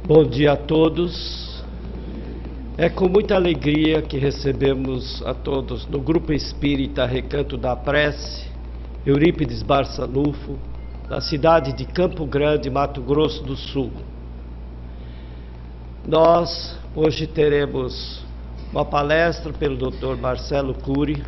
Bom dia a todos. É com muita alegria que recebemos a todos no Grupo Espírita Recanto da Prece, Eurípides Barçanufo, da cidade de Campo Grande, Mato Grosso do Sul. Nós hoje teremos uma palestra pelo Dr. Marcelo Cury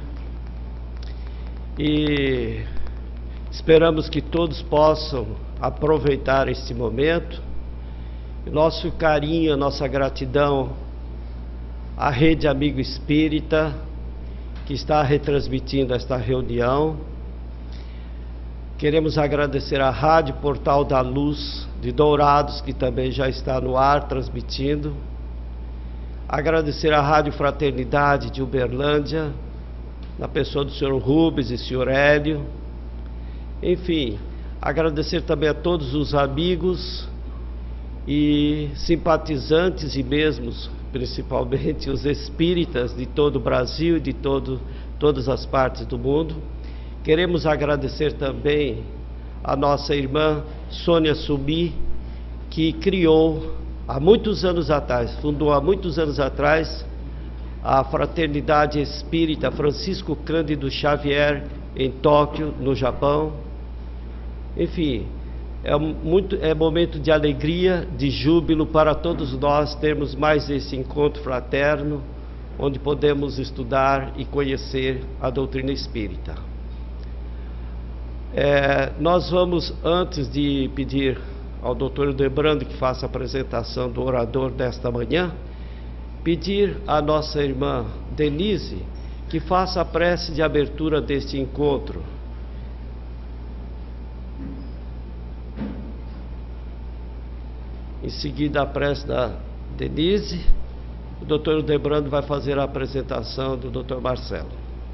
e esperamos que todos possam aproveitar este momento. Nosso carinho, nossa gratidão à Rede Amigo Espírita, que está retransmitindo esta reunião. Queremos agradecer à Rádio Portal da Luz de Dourados, que também já está no ar transmitindo. Agradecer à Rádio Fraternidade de Uberlândia, na pessoa do Sr. Rubens e Sr. Hélio. Enfim, agradecer também a todos os amigos e simpatizantes e mesmo, principalmente, os espíritas de todo o Brasil e de todas as partes do mundo. Queremos agradecer também a nossa irmã Sônia Sumi, que criou há muitos anos atrás, fundou há muitos anos atrás a Fraternidade Espírita Francisco Cândido Xavier em Tóquio, no Japão. Enfim, é momento de alegria, de júbilo para todos nós termos mais esse encontro fraterno, onde podemos estudar e conhecer a doutrina espírita. Nós vamos, antes de pedir ao Dr. Hildebrando que faça a apresentação do orador desta manhã, pedir à nossa irmã Denise que faça a prece de abertura deste encontro. Em seguida, a prece da Denise, o Dr. Hildebrando vai fazer a apresentação do Dr. Marcelo.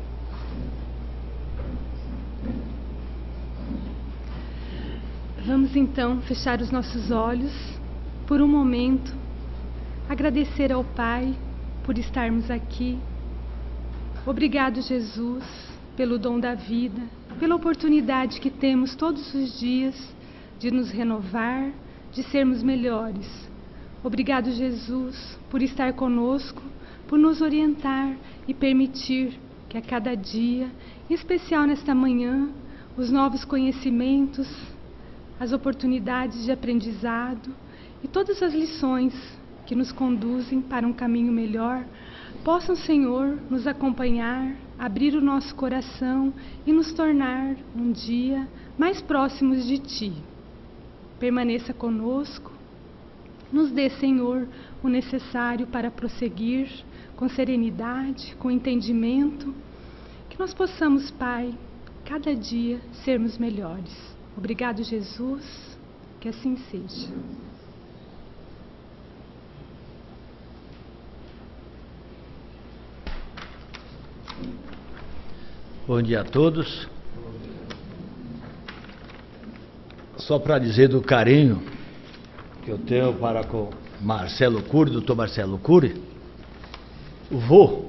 Vamos então fechar os nossos olhos por um momento, agradecer ao Pai por estarmos aqui. Obrigado, Jesus, pelo dom da vida, pela oportunidade que temos todos os dias de nos renovar, de sermos melhores. Obrigado, Jesus, por estar conosco, por nos orientar e permitir que a cada dia, em especial nesta manhã, os novos conhecimentos, as oportunidades de aprendizado e todas as lições que nos conduzem para um caminho melhor, possam, Senhor, nos acompanhar, abrir o nosso coração e nos tornar um dia mais próximos de Ti. Permaneça conosco, nos dê, Senhor, o necessário para prosseguir com serenidade, com entendimento, que nós possamos, Pai, cada dia sermos melhores. Obrigado, Jesus, que assim seja. Bom dia a todos. Só para dizer do carinho que eu tenho para com Marcelo Cury, doutor Marcelo Cury, o vô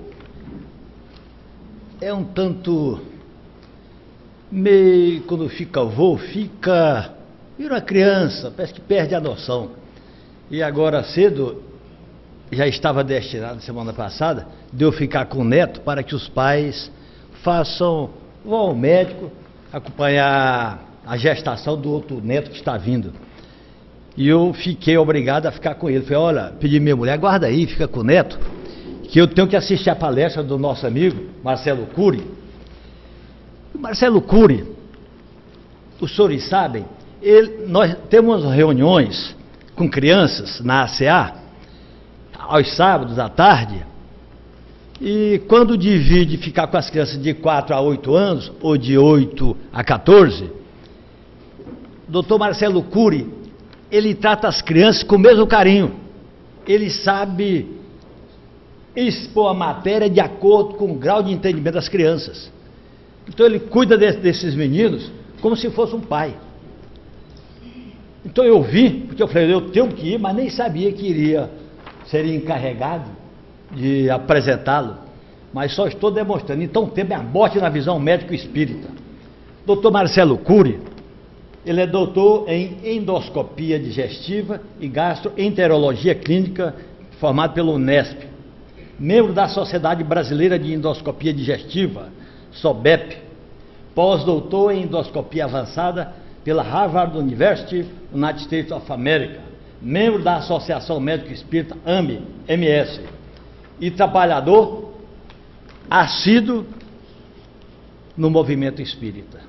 é um tanto meio, quando fica vô, vira uma criança, parece que perde a noção. E agora cedo, já estava destinado semana passada, de eu ficar com o neto para que os pais vão ao médico, acompanhar a gestação do outro neto que está vindo. E eu fiquei obrigado a ficar com ele. Falei, olha, pedi minha mulher, guarda aí, fica com o neto, que eu tenho que assistir a palestra do nosso amigo Marcelo Cury. Marcelo Cury, os senhores sabem, nós temos reuniões com crianças na ACA, aos sábados à tarde, e quando divide ficar com as crianças de 4 a 8 anos, ou de 8 a 14, Dr. Marcelo Cury, ele trata as crianças com o mesmo carinho. Ele sabe expor a matéria de acordo com o grau de entendimento das crianças. Então ele cuida desses meninos como se fosse um pai. Então eu vim, porque eu falei, eu tenho que ir, mas nem sabia que seria encarregado de apresentá-lo. Mas só estou demonstrando. Então tem a morte na visão médico espírita. Dr. Marcelo Cury, Ele é doutor em endoscopia digestiva e gastroenterologia clínica, formado pelo Unesp. Membro da Sociedade Brasileira de Endoscopia Digestiva, SOBEP. Pós-doutor em endoscopia avançada pela Harvard University, United States of America. Membro da Associação Médico Espírita AME, MS. E trabalhador assíduo no movimento espírita.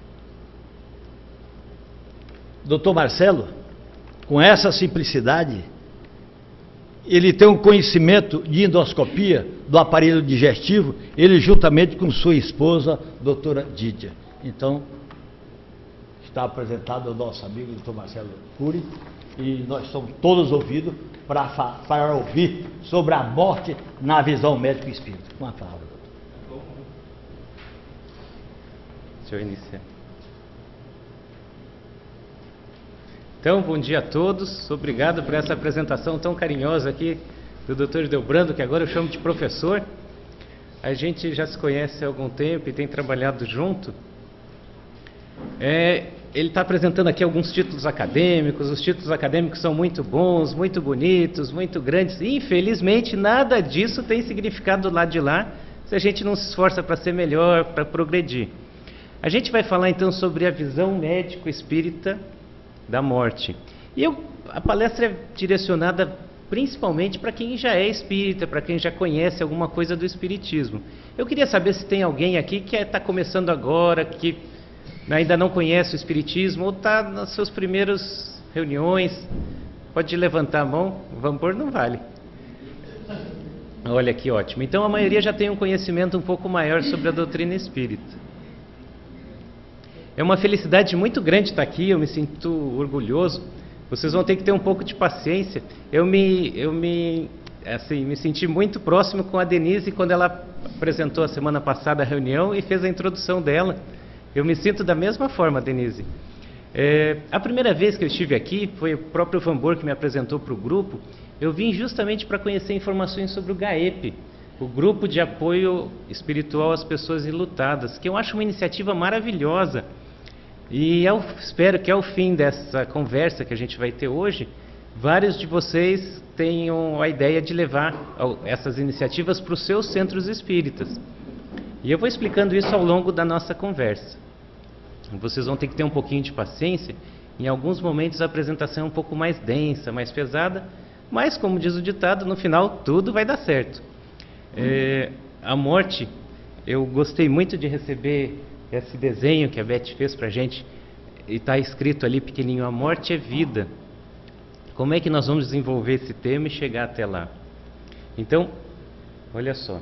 Doutor Marcelo, com essa simplicidade, ele tem um conhecimento de endoscopia do aparelho digestivo, ele juntamente com sua esposa, doutora Dídia. Então, está apresentado o nosso amigo doutor Marcelo Cury, e nós somos todos ouvidos para ouvir sobre a morte na visão médico espírita. Uma palavra, doutor. Deixa eu iniciar. Então, bom dia a todos. Obrigado por essa apresentação tão carinhosa aqui do Dr. Delbrando, que agora eu chamo de professor. A gente já se conhece há algum tempo e tem trabalhado junto. Ele está apresentando aqui alguns títulos acadêmicos. Os títulos acadêmicos são muito bons, muito bonitos, muito grandes. E, infelizmente, nada disso tem significado do lado de lá, se a gente não se esforça para ser melhor, para progredir. A gente vai falar então sobre a visão médico-espírita da morte. E a palestra é direcionada principalmente para quem já é espírita, para quem já conhece alguma coisa do espiritismo. Eu queria saber se tem alguém aqui que está começando agora, que ainda não conhece o espiritismo ou está nas suas primeiras reuniões. Pode levantar a mão, vapor não vale. Olha que ótimo. Então a maioria já tem um conhecimento um pouco maior sobre a doutrina espírita. É uma felicidade muito grande estar aqui, eu me sinto orgulhoso. Vocês vão ter que ter um pouco de paciência. Eu me senti muito próximo com a Denise quando ela apresentou a semana passada a reunião e fez a introdução dela. Eu me sinto da mesma forma, Denise. A primeira vez que eu estive aqui, foi o próprio Vambor que me apresentou para o grupo. Eu vim justamente para conhecer informações sobre o GAEP, o Grupo de Apoio Espiritual às Pessoas Enlutadas, que eu acho uma iniciativa maravilhosa. E eu espero que ao fim dessa conversa que a gente vai ter hoje, vários de vocês tenham a ideia de levar essas iniciativas para os seus centros espíritas. E eu vou explicando isso ao longo da nossa conversa. Vocês vão ter que ter um pouquinho de paciência. Em alguns momentos a apresentação é um pouco mais densa, mais pesada, mas, como diz o ditado, no final tudo vai dar certo. A morte, eu gostei muito de receber esse desenho que a Beth fez para a gente, e está escrito ali pequenininho: a morte é vida. Como é que nós vamos desenvolver esse tema e chegar até lá? Então, olha só.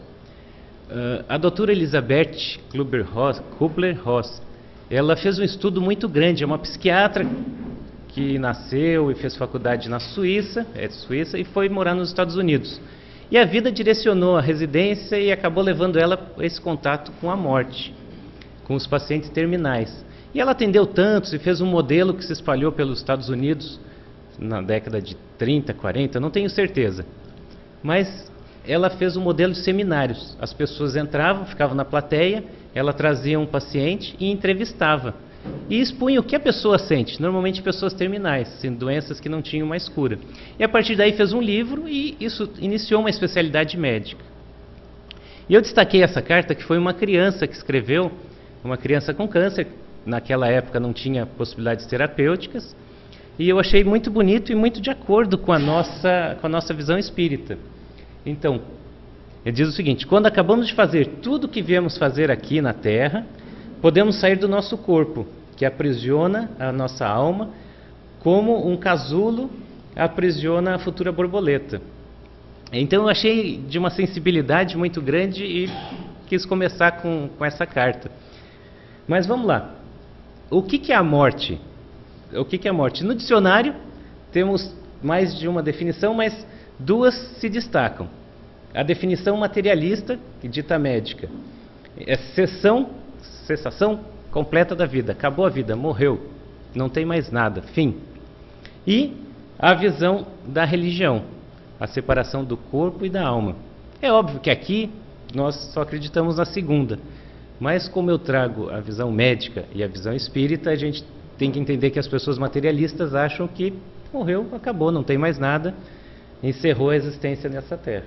A doutora Elisabeth Kubler-Ross, ela fez um estudo muito grande, é uma psiquiatra que nasceu e fez faculdade na Suíça, e foi morar nos Estados Unidos. E a vida direcionou a residência e acabou levando ela a esse contato com a morte, com os pacientes terminais. E ela atendeu tantos e fez um modelo que se espalhou pelos Estados Unidos na década de 30, 40, não tenho certeza. Mas ela fez um modelo de seminários. As pessoas entravam, ficavam na plateia, ela trazia um paciente e entrevistava. E expunha o que a pessoa sente, normalmente pessoas terminais, sendo doenças que não tinham mais cura. E a partir daí fez um livro e isso iniciou uma especialidade médica. E eu destaquei essa carta que foi uma criança que escreveu, uma criança com câncer, naquela época não tinha possibilidades terapêuticas, e eu achei muito bonito e muito de acordo com a nossa visão espírita. Então, ele diz o seguinte: quando acabamos de fazer tudo o que viemos fazer aqui na Terra, podemos sair do nosso corpo, que aprisiona a nossa alma, como um casulo aprisiona a futura borboleta. Então eu achei de uma sensibilidade muito grande e quis começar com essa carta. Mas vamos lá. O que é a morte? O que é a morte? No dicionário temos mais de uma definição, mas duas se destacam. A definição materialista, que dita médica, é cessação completa da vida. Acabou a vida, morreu, não tem mais nada, fim. E a visão da religião, a separação do corpo e da alma. É óbvio que aqui nós só acreditamos na segunda, mas como eu trago a visão médica e a visão espírita, a gente tem que entender que as pessoas materialistas acham que morreu, acabou, não tem mais nada, encerrou a existência nessa terra.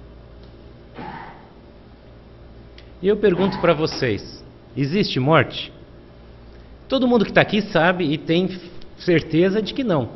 E eu pergunto para vocês, existe morte? Todo mundo que está aqui sabe e tem certeza de que não.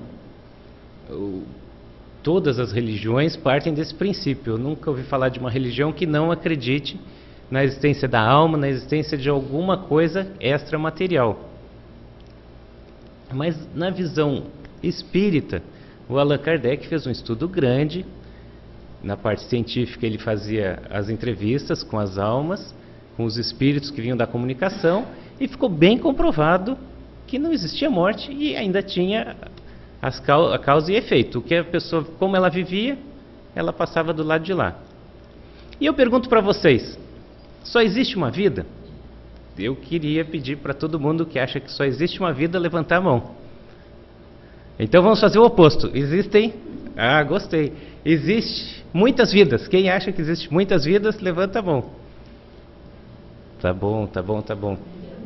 Todas as religiões partem desse princípio. Eu nunca ouvi falar de uma religião que não acredite na existência da alma, na existência de alguma coisa extramaterial. Mas na visão espírita, o Allan Kardec fez um estudo grande. Na parte científica ele fazia as entrevistas com as almas, com os espíritos que vinham da comunicação, e ficou bem comprovado que não existia morte e ainda tinha a causa e efeito. O que a pessoa, como ela vivia, ela passava do lado de lá. E eu pergunto para vocês, só existe uma vida? Eu queria pedir para todo mundo que acha que só existe uma vida levantar a mão. Então vamos fazer o oposto. Existem... Ah, gostei. Existe muitas vidas. Quem acha que existe muitas vidas, levanta a mão. Tá bom, tá bom, tá bom.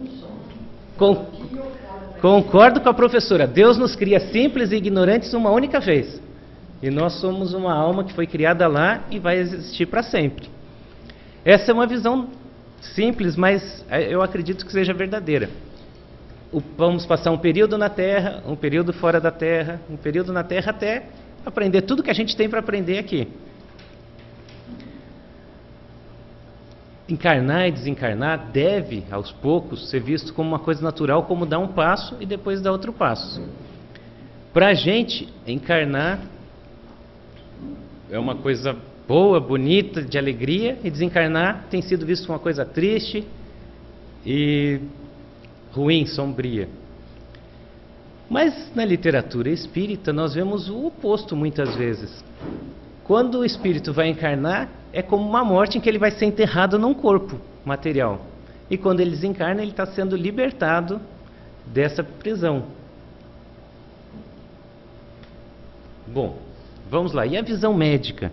Concordo com a professora. Deus nos cria simples e ignorantes uma única vez. E nós somos uma alma que foi criada lá e vai existir para sempre. Essa é uma visão simples, mas eu acredito que seja verdadeira. Vamos passar um período na Terra, um período fora da Terra, um período na Terra até aprender tudo que a gente tem para aprender aqui. Encarnar e desencarnar deve, aos poucos, ser visto como uma coisa natural, como dar um passo e depois dar outro passo. Para a gente, encarnar é uma coisa boa, bonita, de alegria, e desencarnar tem sido visto uma coisa triste e ruim, sombria. Mas na literatura espírita nós vemos o oposto muitas vezes. Quando o espírito vai encarnar, é como uma morte em que ele vai ser enterrado num corpo material. E quando ele desencarna, ele está sendo libertado dessa prisão. Bom, vamos lá. E a visão médica?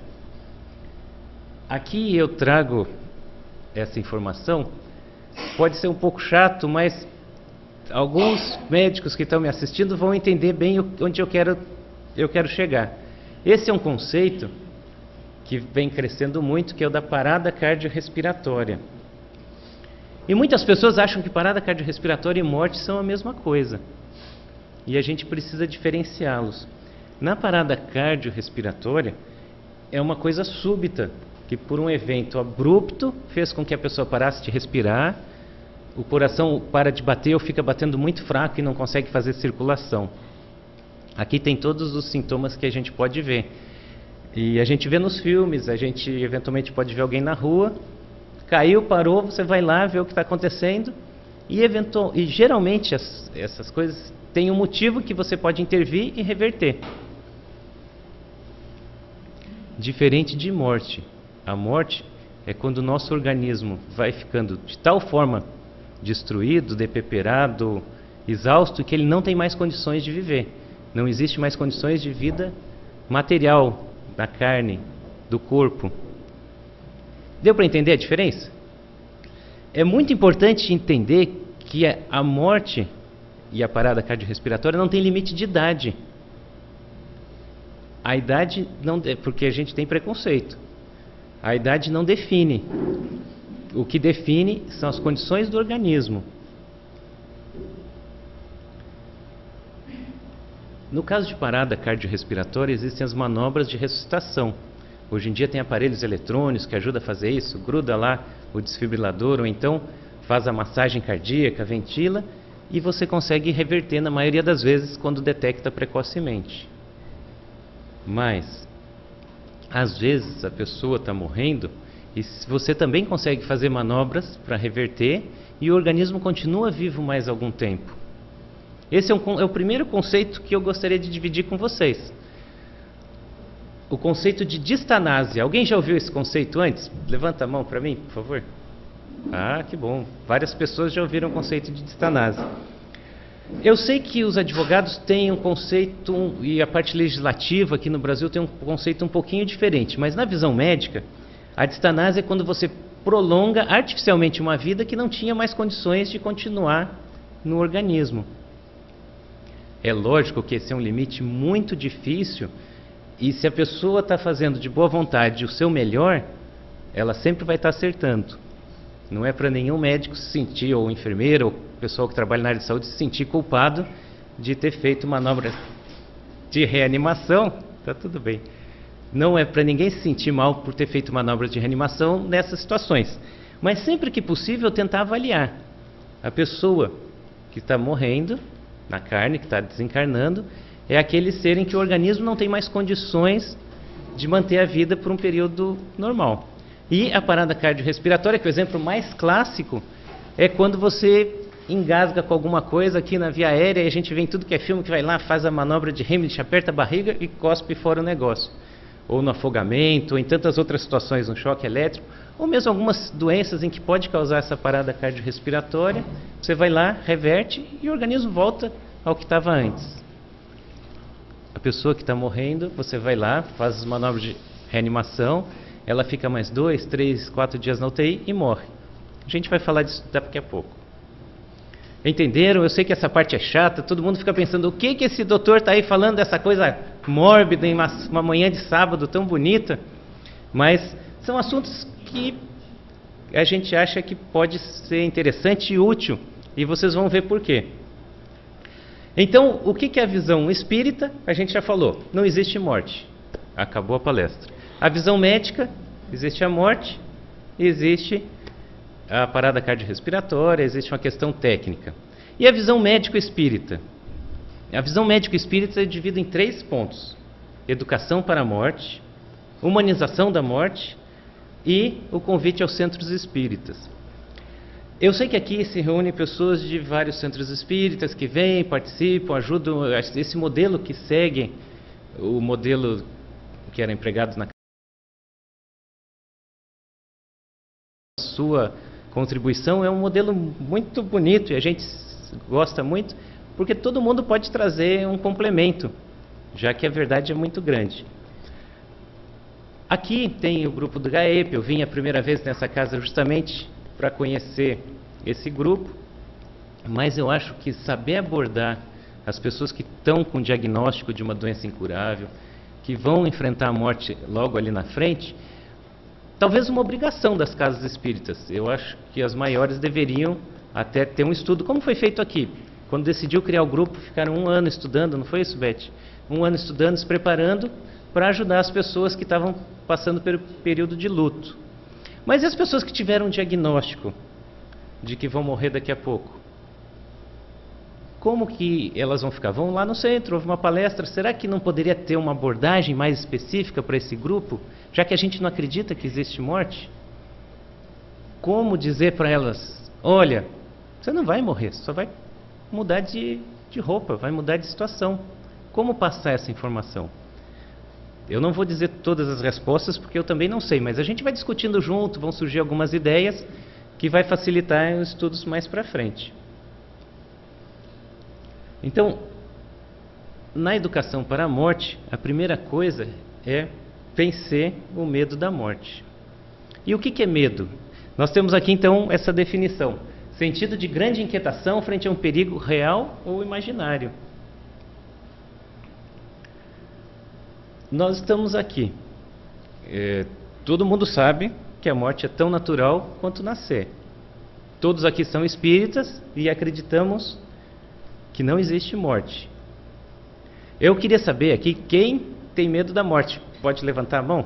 Aqui eu trago essa informação. Pode ser um pouco chato, mas alguns médicos que estão me assistindo vão entender bem onde eu quero chegar. Esse é um conceito que vem crescendo muito, que é o da parada cardiorrespiratória. E muitas pessoas acham que parada cardiorrespiratória e morte são a mesma coisa. E a gente precisa diferenciá-los. Na parada cardiorrespiratória é uma coisa súbita, que por um evento abrupto fez com que a pessoa parasse de respirar, o coração para de bater ou fica batendo muito fraco e não consegue fazer circulação. Aqui tem todos os sintomas que a gente pode ver. E a gente vê nos filmes, a gente eventualmente pode ver alguém na rua, caiu, parou, você vai lá ver o que está acontecendo, e geralmente essas coisas têm um motivo que você pode intervir e reverter. Diferente de morte. A morte é quando o nosso organismo vai ficando de tal forma destruído, depeperado, exausto, que ele não tem mais condições de viver. Não existe mais condições de vida material, da carne, do corpo. Deu para entender a diferença? É muito importante entender que a morte e a parada cardiorrespiratória não tem limite de idade. A idade não, porque a gente tem preconceito. A idade não define. O que define são as condições do organismo. No caso de parada cardiorrespiratória, existem as manobras de ressuscitação. Hoje em dia tem aparelhos eletrônicos que ajudam a fazer isso, gruda lá o desfibrilador, ou então faz a massagem cardíaca, ventila, e você consegue reverter na maioria das vezes quando detecta precocemente. Mas, às vezes a pessoa está morrendo e você também consegue fazer manobras para reverter e o organismo continua vivo mais algum tempo. Esse é o primeiro conceito que eu gostaria de dividir com vocês. O conceito de distanásia. Alguém já ouviu esse conceito antes? Levanta a mão para mim, por favor. Ah, que bom. Várias pessoas já ouviram o conceito de distanásia. Eu sei que os advogados têm um conceito, e a parte legislativa aqui no Brasil tem um conceito um pouquinho diferente, mas na visão médica, a distanásia é quando você prolonga artificialmente uma vida que não tinha mais condições de continuar no organismo. É lógico que esse é um limite muito difícil, e se a pessoa está fazendo de boa vontade o seu melhor, ela sempre vai estar acertando. Não é para nenhum médico se sentir, ou enfermeiro, ou pessoal que trabalha na área de saúde, se sentir culpado de ter feito manobra de reanimação. Tá tudo bem. Não é para ninguém se sentir mal por ter feito manobras de reanimação nessas situações. Mas sempre que possível tentar avaliar a pessoa que está morrendo na carne, que está desencarnando, é aquele ser em que o organismo não tem mais condições de manter a vida por um período normal. E a parada cardiorrespiratória, que o exemplo mais clássico é quando você engasga com alguma coisa aqui na via aérea, e a gente vê em tudo que é filme, que vai lá, faz a manobra de Heimlich, aperta a barriga e cospe fora o negócio. Ou no afogamento, ou em tantas outras situações, no choque elétrico, ou mesmo algumas doenças em que pode causar essa parada cardiorrespiratória. Você vai lá, reverte e o organismo volta ao que estava antes. A pessoa que está morrendo, você vai lá, faz as manobras de reanimação, ela fica mais 2, 3, 4 dias na UTI e morre. A gente vai falar disso daqui a pouco. Entenderam? Eu sei que essa parte é chata, todo mundo fica pensando, o que esse doutor está aí falando dessa coisa mórbida em uma manhã de sábado tão bonita? Mas são assuntos que a gente acha que pode ser interessante e útil, e vocês vão ver por quê. Então, o que é a visão espírita? A gente já falou, não existe morte. Acabou a palestra. A visão médica, existe a morte, existe a parada cardiorrespiratória, existe uma questão técnica. E a visão médico-espírita? A visão médico-espírita é dividida em 3 pontos: educação para a morte, humanização da morte e o convite aos centros espíritas. Eu sei que aqui se reúnem pessoas de vários centros espíritas que vêm, participam, ajudam. Esse modelo que segue, o modelo que era empregado na sua contribuição, é um modelo muito bonito e a gente gosta muito, porque todo mundo pode trazer um complemento, já que a verdade é muito grande. Aqui tem o grupo do GAEP. Eu vim a primeira vez nessa casa justamente para conhecer esse grupo, mas eu acho que saber abordar as pessoas que estão com diagnóstico de uma doença incurável, que vão enfrentar a morte logo ali na frente, talvez uma obrigação das casas espíritas. Eu acho que as maiores deveriam até ter um estudo, como foi feito aqui. Quando decidiu criar o grupo, ficaram 1 ano estudando, não foi isso, Beth? 1 ano estudando, se preparando para ajudar as pessoas que estavam passando pelo período de luto. Mas e as pessoas que tiveram um diagnóstico de que vão morrer daqui a pouco? Como que elas vão ficar? Vão lá no centro, houve uma palestra, será que não poderia ter uma abordagem mais específica para esse grupo, já que a gente não acredita que existe morte? Como dizer para elas, olha, você não vai morrer, só vai mudar de roupa, vai mudar de situação. Como passar essa informação? Eu não vou dizer todas as respostas, porque eu também não sei, mas a gente vai discutindo junto, vão surgir algumas ideias que vai facilitar os estudos mais para frente. Então, na educação para a morte, a primeira coisa é vencer o medo da morte. E o que é medo? Nós temos aqui então essa definição: sentido de grande inquietação frente a um perigo real ou imaginário. Nós estamos aqui. Todo mundo sabe que a morte é tão natural quanto nascer. Todos aqui são espíritas e acreditamos que não existe morte. Eu queria saber aqui, quem tem medo da morte? Pode levantar a mão?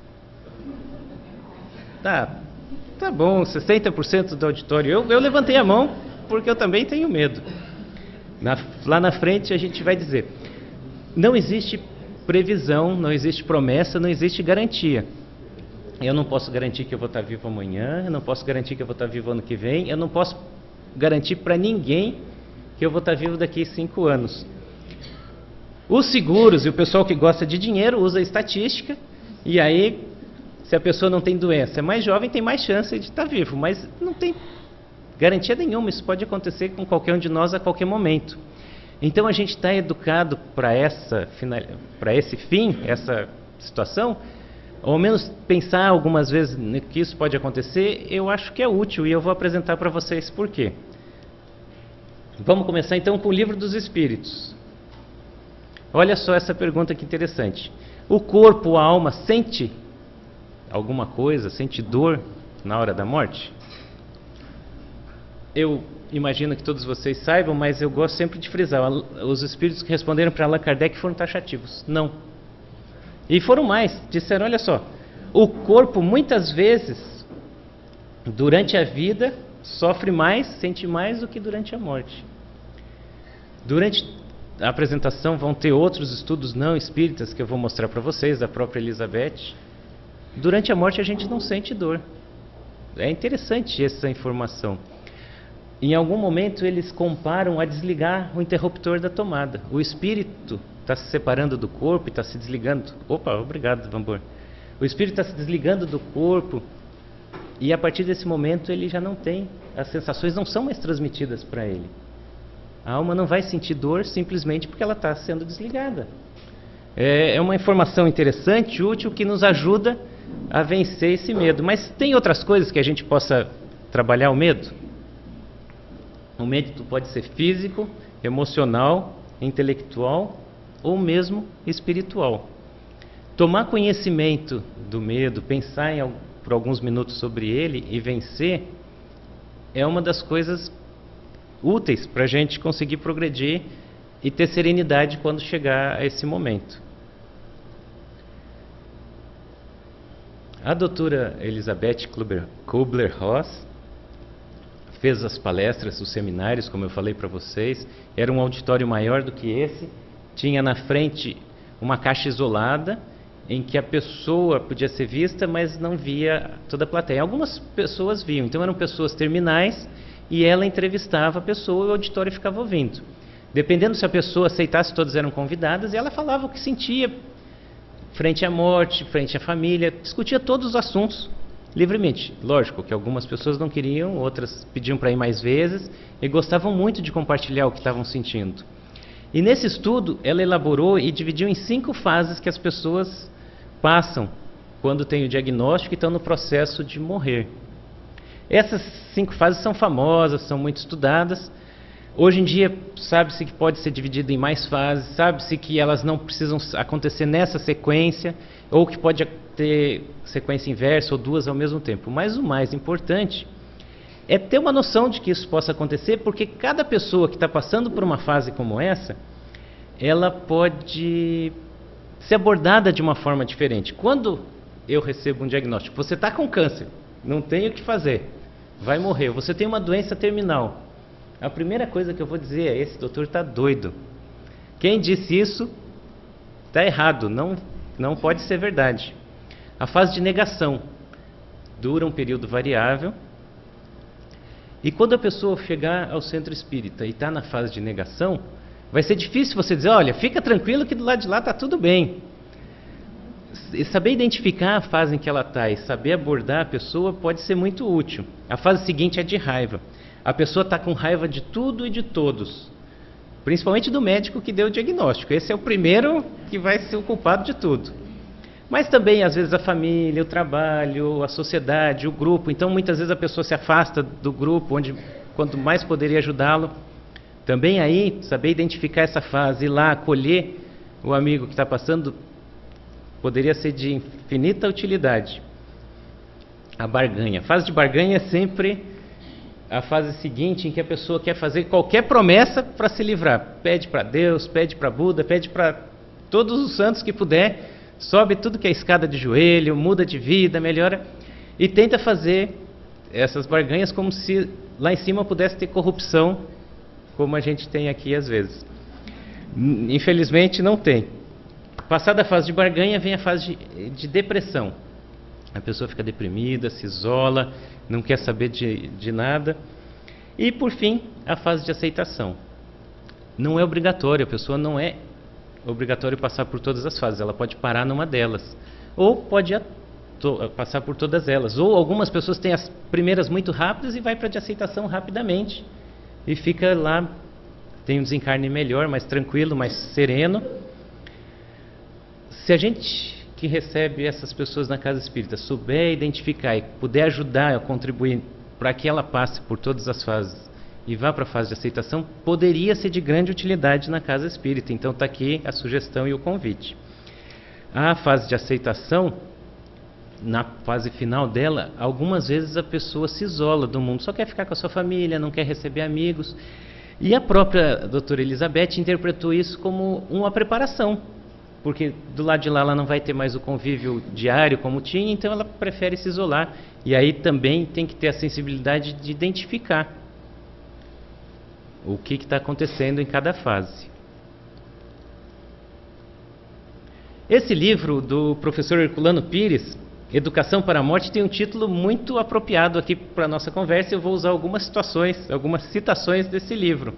Tá bom, 60% do auditório. Eu levantei a mão porque eu também tenho medo. Lá na frente a gente vai dizer: não existe previsão, não existe promessa, não existe garantia. Eu não posso garantir que eu vou estar vivo amanhã, eu não posso garantir que eu vou estar vivo ano que vem, eu não posso garantir para ninguém que eu vou estar vivo daqui a 5 anos. Os seguros e o pessoal que gosta de dinheiro usa estatística, e aí, se a pessoa não tem doença, é mais jovem, tem mais chance de estar vivo, mas não tem garantia nenhuma, isso pode acontecer com qualquer um de nós a qualquer momento. Então a gente está educado para esse fim, essa situação, ou ao menos pensar algumas vezes que isso pode acontecer, eu acho que é útil, e eu vou apresentar para vocês por quê. Vamos começar então com o Livro dos Espíritos. Olha só essa pergunta que interessante. O corpo, a alma, sente alguma coisa, sente dor na hora da morte? Eu imagino que todos vocês saibam, mas eu gosto sempre de frisar. Os espíritos que responderam para Allan Kardec foram taxativos. Não. E foram mais. Disseram, olha só, o corpo muitas vezes, durante a vida, sofre mais, sente mais do que durante a morte. Durante a apresentação vão ter outros estudos não espíritas que eu vou mostrar para vocês, da própria Elizabeth. Durante a morte a gente não sente dor. É interessante essa informação. Em algum momento eles comparam a desligar o interruptor da tomada. O espírito está se separando do corpo e está se desligando. Opa, obrigado, Vambor. O espírito está se desligando do corpo e a partir desse momento ele já não tem, as sensações não são mais transmitidas para ele. A alma não vai sentir dor simplesmente porque ela está sendo desligada. É uma informação interessante, útil, que nos ajuda a vencer esse medo. Mas tem outras coisas que a gente possa trabalhar o medo? O medo pode ser físico, emocional, intelectual ou mesmo espiritual. Tomar conhecimento do medo, pensar por alguns minutos sobre ele e vencer é uma das coisas úteis para a gente conseguir progredir e ter serenidade quando chegar a esse momento. A doutora Elizabeth Kubler-Ross fez as palestras, os seminários, como eu falei para vocês. Era um auditório maior do que esse, tinha na frente uma caixa isolada em que a pessoa podia ser vista, mas não via toda a plateia. Algumas pessoas viam, então eram pessoas terminais e ela entrevistava a pessoa e o auditório ficava ouvindo. Dependendo se a pessoa aceitasse, todas eram convidadas, e ela falava o que sentia frente à morte, frente à família, discutia todos os assuntos livremente. Lógico que algumas pessoas não queriam, outras pediam para ir mais vezes e gostavam muito de compartilhar o que estavam sentindo. E nesse estudo ela elaborou e dividiu em 5 fases que as pessoas passam quando têm o diagnóstico e estão no processo de morrer. Essas 5 fases são famosas, são muito estudadas. Hoje em dia sabe-se que pode ser dividido em mais fases, sabe-se que elas não precisam acontecer nessa sequência, ou que pode ter sequência inversa ou 2 ao mesmo tempo. Mas o mais importante é ter uma noção de que isso possa acontecer, porque cada pessoa que está passando por uma fase como essa, ela pode ser abordada de uma forma diferente. Quando eu recebo um diagnóstico, você está com câncer, não tem o que fazer, vai morrer, você tem uma doença terminal. A primeira coisa que eu vou dizer é: esse doutor está doido. Quem disse isso está errado, não pode ser verdade. A fase de negação dura um período variável. E quando a pessoa chegar ao centro espírita e está na fase de negação, vai ser difícil você dizer: olha, fica tranquilo que do lado de lá está tudo bem. E saber identificar a fase em que ela está e saber abordar a pessoa pode ser muito útil. A fase seguinte é de raiva. A pessoa está com raiva de tudo e de todos, principalmente do médico que deu o diagnóstico. Esse é o primeiro que vai ser o culpado de tudo. Mas também, às vezes, a família, o trabalho, a sociedade, o grupo. Então, muitas vezes a pessoa se afasta do grupo, quanto mais poderia ajudá-lo. Também aí, saber identificar essa fase, ir lá acolher o amigo que está passando, poderia ser de infinita utilidade. A barganha. A fase de barganha é sempre a fase seguinte em que a pessoa quer fazer qualquer promessa para se livrar. Pede para Deus, pede para Buda, pede para todos os santos que puder, sobe tudo que é escada de joelho, muda de vida, melhora, e tenta fazer essas barganhas como se lá em cima pudesse ter corrupção, como a gente tem aqui às vezes. Infelizmente não tem. Passada a fase de barganha, vem a fase de depressão. A pessoa fica deprimida, se isola, não quer saber de nada. E, por fim, a fase de aceitação. Não é obrigatório, a pessoa não é obrigatório passar por todas as fases. Ela pode parar numa delas. Ou pode passar por todas elas. Ou algumas pessoas têm as primeiras muito rápidas e vai para a de aceitação rapidamente. E fica lá, tem um desencarne melhor, mais tranquilo, mais sereno. Se a gente que recebe essas pessoas na casa espírita souber identificar e puder ajudar a contribuir para que ela passe por todas as fases e vá para a fase de aceitação, poderia ser de grande utilidade na casa espírita. Então está aqui a sugestão e o convite. A fase de aceitação, na fase final dela, algumas vezes a pessoa se isola do mundo, só quer ficar com a sua família, não quer receber amigos. E a própria doutora Elizabeth interpretou isso como uma preparação, porque do lado de lá ela não vai ter mais o convívio diário como tinha, então ela prefere se isolar. E aí também tem que ter a sensibilidade de identificar o que está acontecendo em cada fase. Esse livro do professor Herculano Pires, Educação para a Morte, tem um título muito apropriado aqui para a nossa conversa. Eu vou usar algumas situações, algumas citações desse livro.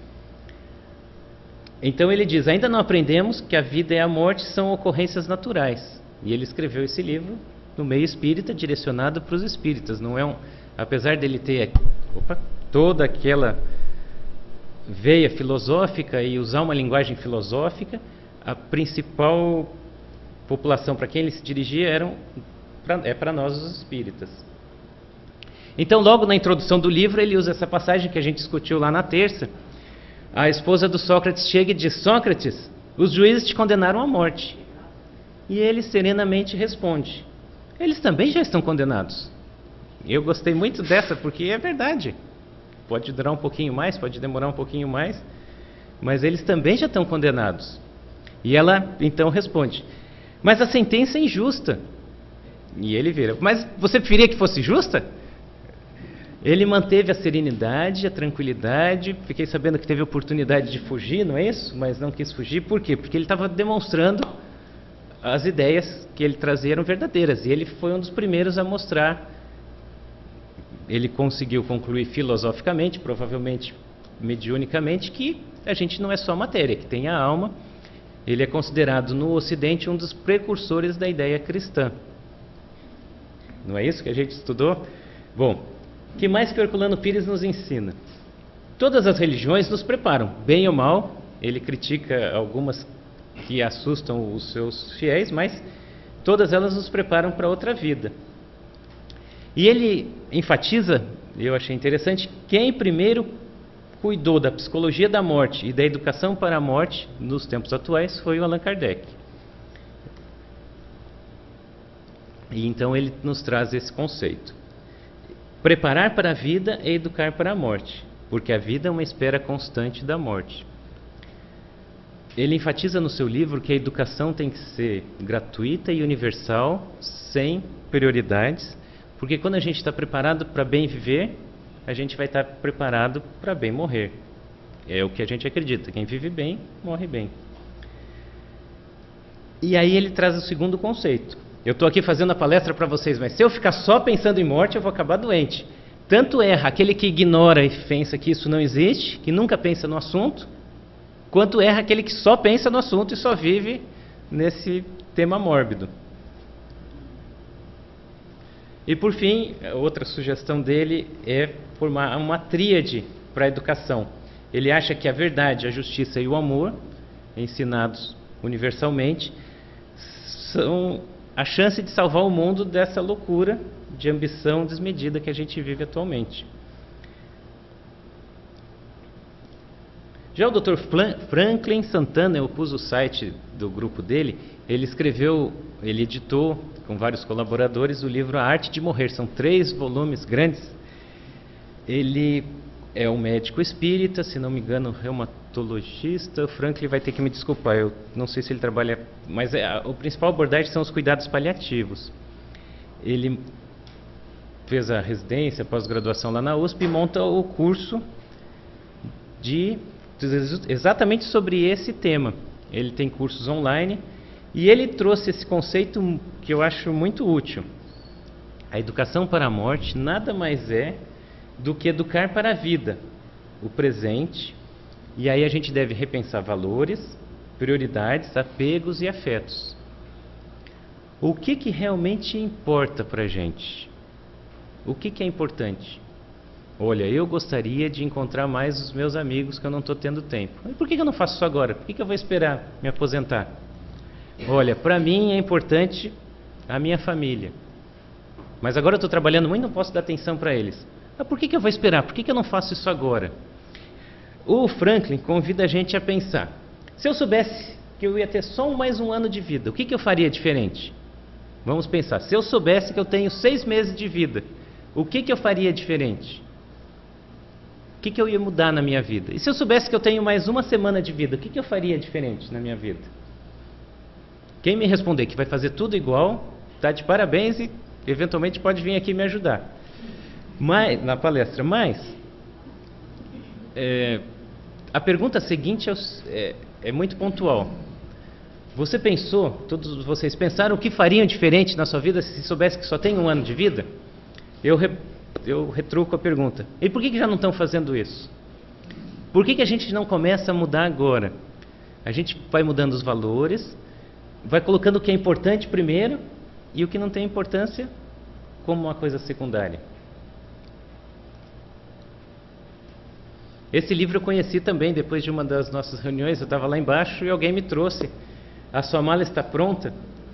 Então ele diz: ainda não aprendemos que a vida e a morte são ocorrências naturais. E ele escreveu esse livro no meio espírita, direcionado para os espíritas. Não é apesar dele ter toda aquela veia filosófica e usar uma linguagem filosófica, a principal população para quem ele se dirigia é para nós os espíritas. Então, logo na introdução do livro, ele usa essa passagem que a gente discutiu lá na terça. A esposa do Sócrates chega e diz: Sócrates, os juízes te condenaram à morte. E ele serenamente responde: eles também já estão condenados. Eu gostei muito dessa, porque é verdade. Pode durar um pouquinho mais, pode demorar um pouquinho mais, mas eles também já estão condenados. E ela então responde: mas a sentença é injusta. E ele vira: mas você preferia que fosse justa? Ele manteve a serenidade, a tranquilidade. Fiquei sabendo que teve a oportunidade de fugir, não é isso? Mas não quis fugir. Por quê? Porque ele estava demonstrando as ideias que ele trazia eram verdadeiras. E ele foi um dos primeiros a mostrar. Ele conseguiu concluir filosoficamente, provavelmente mediunicamente, que a gente não é só matéria, que tem a alma. Ele é considerado no Ocidente um dos precursores da ideia cristã. Não é isso que a gente estudou? Bom, o que mais que o Herculano Pires nos ensina? Todas as religiões nos preparam, bem ou mal. Ele critica algumas que assustam os seus fiéis, mas todas elas nos preparam para outra vida. E ele enfatiza, eu achei interessante, quem primeiro cuidou da psicologia da morte e da educação para a morte nos tempos atuais foi o Allan Kardec. E então ele nos traz esse conceito: preparar para a vida e educar para a morte, porque a vida é uma espera constante da morte. Ele enfatiza no seu livro que a educação tem que ser gratuita e universal, sem prioridades, porque quando a gente está preparado para bem viver, a gente vai estar preparado para bem morrer. É o que a gente acredita: quem vive bem, morre bem. E aí ele traz o segundo conceito. Eu estou aqui fazendo a palestra para vocês, mas se eu ficar só pensando em morte, eu vou acabar doente. Tanto erra aquele que ignora e pensa que isso não existe, que nunca pensa no assunto, quanto erra aquele que só pensa no assunto e só vive nesse tema mórbido. E por fim, outra sugestão dele é formar uma tríade para a educação. Ele acha que a verdade, a justiça e o amor, ensinados universalmente, são a chance de salvar o mundo dessa loucura de ambição desmedida que a gente vive atualmente. Já o Dr. Franklin Santana, eu pus o site do grupo dele, ele editou com vários colaboradores o livro A Arte de Morrer. São 3 volumes grandes. Ele é um médico espírita, se não me engano, reumatologista. O Franklin vai ter que me desculpar, eu não sei se ele trabalha, mas o principal abordagem são os cuidados paliativos. Ele fez a residência, pós-graduação lá na USP e monta o curso exatamente sobre esse tema. Ele tem cursos online e ele trouxe esse conceito que eu acho muito útil. A educação para a morte nada mais é do que educar para a vida, o presente, e aí a gente deve repensar valores, prioridades, apegos e afetos. O que realmente importa para a gente? O que é importante? Olha, eu gostaria de encontrar mais os meus amigos que eu não estou tendo tempo. E por que eu não faço isso agora? Por que eu vou esperar me aposentar? Olha, para mim é importante a minha família. Mas agora eu estou trabalhando muito, não posso dar atenção para eles. Mas por que eu vou esperar? Por que eu não faço isso agora? O Franklin convida a gente a pensar. Se eu soubesse que eu ia ter só mais um ano de vida, o que eu faria diferente? Vamos pensar. Se eu soubesse que eu tenho 6 meses de vida, o que eu faria diferente? O que eu ia mudar na minha vida? E se eu soubesse que eu tenho mais uma semana de vida, o que eu faria diferente na minha vida? Quem me responder que vai fazer tudo igual, está de parabéns e eventualmente pode vir aqui me ajudar na palestra. Mas a pergunta seguinte é muito pontual. Você pensou, todos vocês pensaram o que fariam diferente na sua vida se soubesse que só tem um ano de vida? Eu retruco a pergunta. E por que já não estão fazendo isso? Por que a gente não começa a mudar agora? A gente vai mudando os valores, vai colocando o que é importante primeiro e o que não tem importância como uma coisa secundária. Esse livro eu conheci também depois de uma das nossas reuniões. Eu estava lá embaixo e alguém me trouxe. A sua mala está pronta?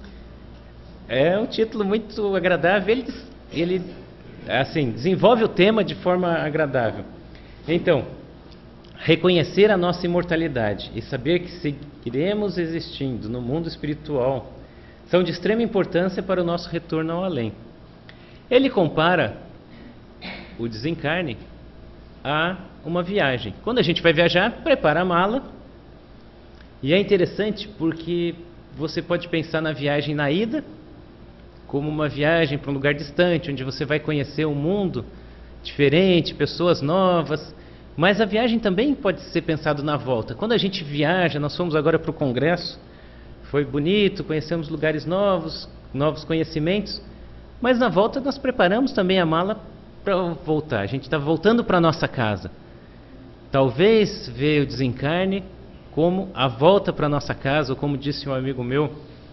É um título muito agradável. Ele assim, desenvolve o tema de forma agradável. Então, reconhecer a nossa imortalidade e saber que seguiremos existindo no mundo espiritual são de extrema importância para o nosso retorno ao além. Ele compara o desencarne a uma viagem. Quando a gente vai viajar, prepara a mala. E é interessante porque você pode pensar na viagem na ida como uma viagem para um lugar distante, onde você vai conhecer um mundo diferente, pessoas novas. Mas a viagem também pode ser pensado na volta. Quando a gente viaja, nós fomos agora para o congresso, foi bonito, conhecemos lugares novos, novos conhecimentos, mas na volta nós preparamos também a mala para voltar. A gente está voltando para a nossa casa. Talvez ver o desencarne como a volta para a nossa casa, ou como disse um amigo meu,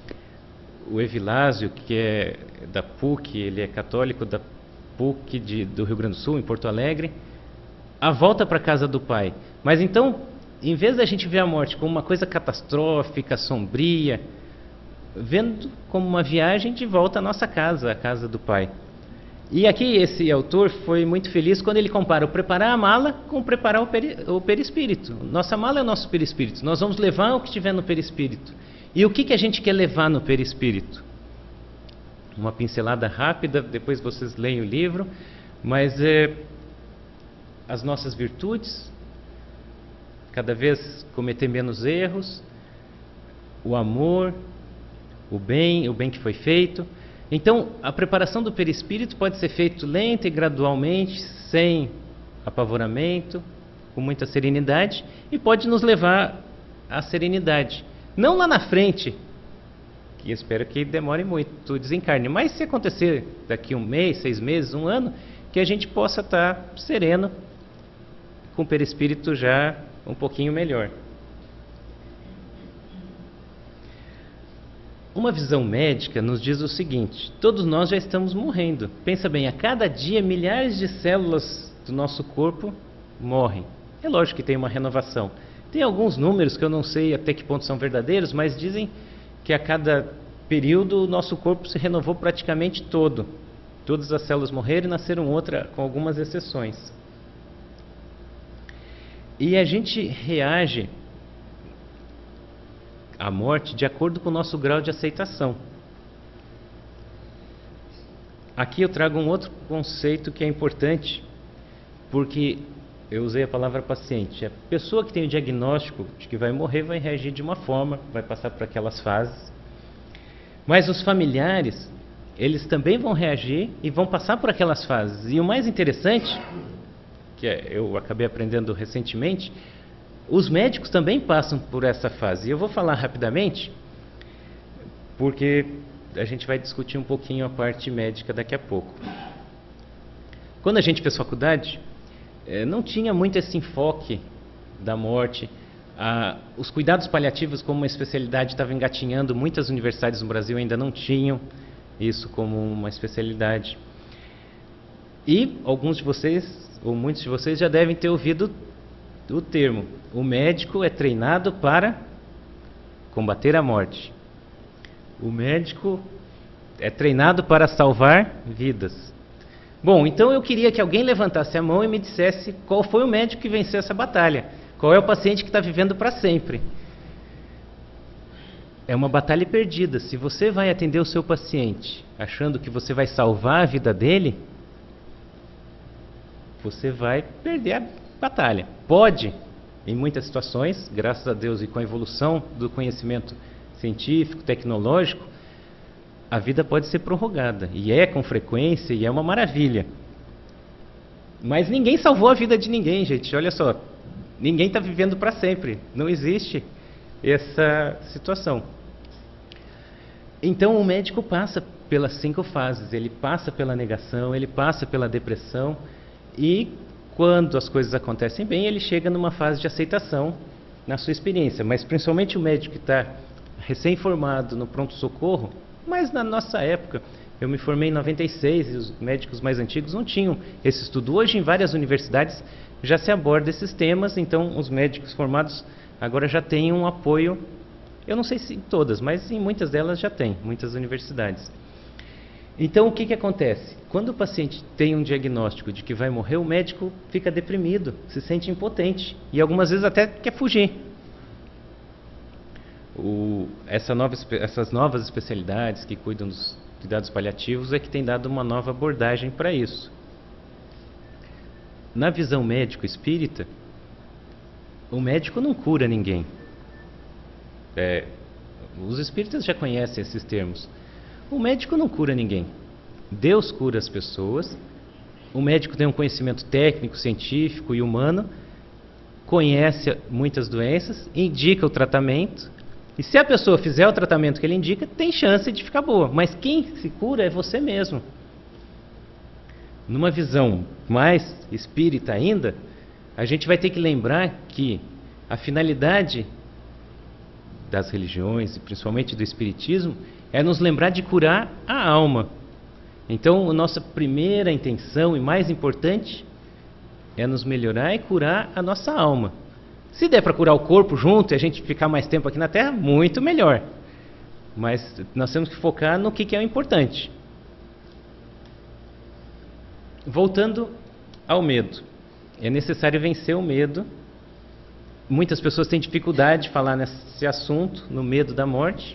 o Evilásio, que é da PUC, ele é católico da PUC do Rio Grande do Sul, em Porto Alegre, a volta para a casa do Pai. Mas então, em vez da gente ver a morte como uma coisa catastrófica, sombria, vendo como uma viagem de volta à nossa casa, a casa do Pai. E aqui esse autor foi muito feliz quando ele compara o preparar a mala com preparar o perispírito. Nossa mala é o nosso perispírito. Nós vamos levar o que tiver no perispírito. E o que a gente quer levar no perispírito? Uma pincelada rápida, depois vocês leem o livro, mas as nossas virtudes, cada vez cometer menos erros, o amor, o bem que foi feito. Então, a preparação do perispírito pode ser feita lenta e gradualmente, sem apavoramento, com muita serenidade, e pode nos levar à serenidade. Não lá na frente, que eu espero que demore muito o desencarne, mas se acontecer daqui 1 mês, 6 meses, 1 ano, que a gente possa estar sereno, com o perispírito já um pouquinho melhor. Uma visão médica nos diz o seguinte: todos nós já estamos morrendo. Pensa bem, a cada dia milhares de células do nosso corpo morrem. É lógico que tem uma renovação. Tem alguns números que eu não sei até que ponto são verdadeiros, mas dizem que a cada período o nosso corpo se renovou praticamente todo. Todas as células morreram e nasceram outra, com algumas exceções. E a gente reage à morte de acordo com o nosso grau de aceitação. Aqui eu trago um outro conceito que é importante, porque eu usei a palavra paciente. A pessoa que tem o diagnóstico de que vai morrer vai reagir de uma forma, vai passar por aquelas fases. Mas os familiares, eles também vão reagir e vão passar por aquelas fases. E o mais interessante, que eu acabei aprendendo recentemente, os médicos também passam por essa fase. E eu vou falar rapidamente, porque a gente vai discutir um pouquinho a parte médica daqui a pouco. Quando a gente fez faculdade, não tinha muito esse enfoque da morte. Os cuidados paliativos como uma especialidade estava engatinhando. Muitas universidades no Brasil ainda não tinham isso como uma especialidade. E alguns de vocês, ou muitos de vocês, já devem ter ouvido o termo: o médico é treinado para combater a morte. O médico é treinado para salvar vidas. Bom, então eu queria que alguém levantasse a mão e me dissesse qual foi o médico que venceu essa batalha. Qual é o paciente que está vivendo para sempre? É uma batalha perdida. Se você vai atender o seu paciente achando que você vai salvar a vida dele, você vai perder a batalha. Pode, em muitas situações, graças a Deus e com a evolução do conhecimento científico, tecnológico, a vida pode ser prorrogada, e é com frequência, e é uma maravilha. Mas ninguém salvou a vida de ninguém, gente. Olha só, ninguém está vivendo para sempre. Não existe essa situação. Então o médico passa pelas 5 fases. Ele passa pela negação, ele passa pela depressão, e quando as coisas acontecem bem, ele chega numa fase de aceitação na sua experiência. Mas principalmente o médico que está recém-formado no pronto-socorro, mas na nossa época, eu me formei em 96 e os médicos mais antigos não tinham esse estudo. Hoje, em várias universidades, já se aborda esses temas, então os médicos formados agora já têm um apoio, eu não sei se em todas, mas em muitas delas já tem, muitas universidades. Então, o que acontece? Quando o paciente tem um diagnóstico de que vai morrer, o médico fica deprimido, se sente impotente e algumas vezes até quer fugir. Essas novas especialidades que cuidam dos cuidados paliativos é que tem dado uma nova abordagem para isso. Na visão médico espírita, o médico não cura ninguém. Os espíritas já conhecem esses termos. O médico não cura ninguém. Deus cura as pessoas. O médico tem um conhecimento técnico, científico e humano, conhece muitas doenças, indica o tratamento. E se a pessoa fizer o tratamento que ele indica, tem chance de ficar boa. Mas quem se cura é você mesmo. Numa visão mais espírita ainda, a gente vai ter que lembrar que a finalidade das religiões, e principalmente do espiritismo, é nos lembrar de curar a alma. Então, a nossa primeira intenção e mais importante é nos melhorar e curar a nossa alma. Se der para curar o corpo junto e a gente ficar mais tempo aqui na Terra, muito melhor. Mas nós temos que focar no que é o importante. Voltando ao medo. É necessário vencer o medo. Muitas pessoas têm dificuldade de falar nesse assunto, no medo da morte.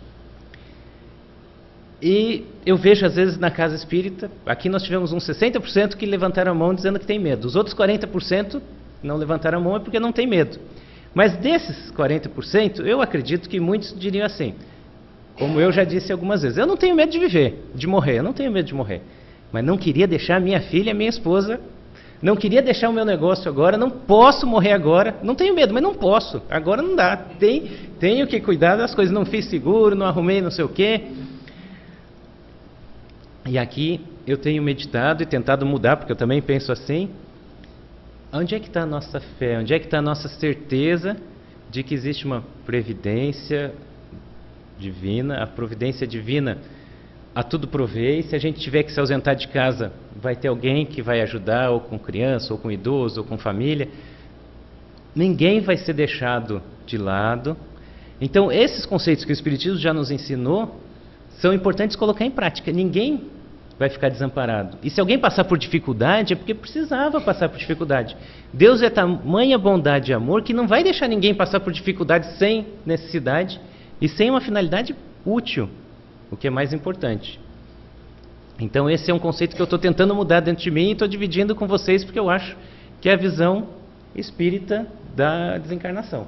E eu vejo às vezes na casa espírita, aqui nós tivemos uns 60% que levantaram a mão dizendo que tem medo. Os outros 40% não levantaram a mão é porque não tem medo. Mas desses 40%, eu acredito que muitos diriam assim, como eu já disse algumas vezes, eu não tenho medo de viver, de morrer, eu não tenho medo de morrer. Mas não queria deixar minha filha, minha esposa, não queria deixar o meu negócio agora, não posso morrer agora, não tenho medo, mas não posso, agora não dá, tenho que cuidar das coisas, não fiz seguro, não arrumei não sei o quê. E aqui eu tenho meditado e tentado mudar, porque eu também penso assim, onde é que está a nossa fé? Onde é que está a nossa certeza de que existe uma previdência divina? A providência divina a tudo provê, e se a gente tiver que se ausentar de casa, vai ter alguém que vai ajudar, ou com criança, ou com idoso, ou com família. Ninguém vai ser deixado de lado. Então, esses conceitos que o Espiritismo já nos ensinou, são importantes colocar em prática. Ninguém vai ficar desamparado. E se alguém passar por dificuldade, é porque precisava passar por dificuldade. Deus é tamanha bondade e amor que não vai deixar ninguém passar por dificuldade sem necessidade e sem uma finalidade útil, o que é mais importante. Então esse é um conceito que eu estou tentando mudar dentro de mim e estou dividindo com vocês porque eu acho que é a visão espírita da desencarnação.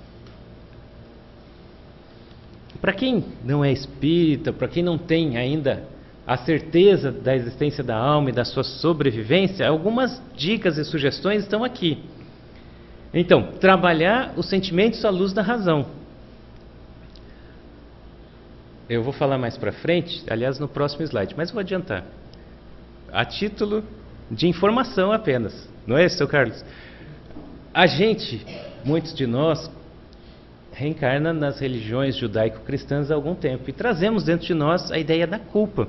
Para quem não é espírita, para quem não tem ainda a certeza da existência da alma e da sua sobrevivência, algumas dicas e sugestões estão aqui. Então, trabalhar os sentimentos à luz da razão. Eu vou falar mais para frente, aliás, no próximo slide, mas vou adiantar. A título de informação apenas, não é isso, seu Carlos? A gente, muitos de nós, reencarna nas religiões judaico-cristãs há algum tempo e trazemos dentro de nós a ideia da culpa.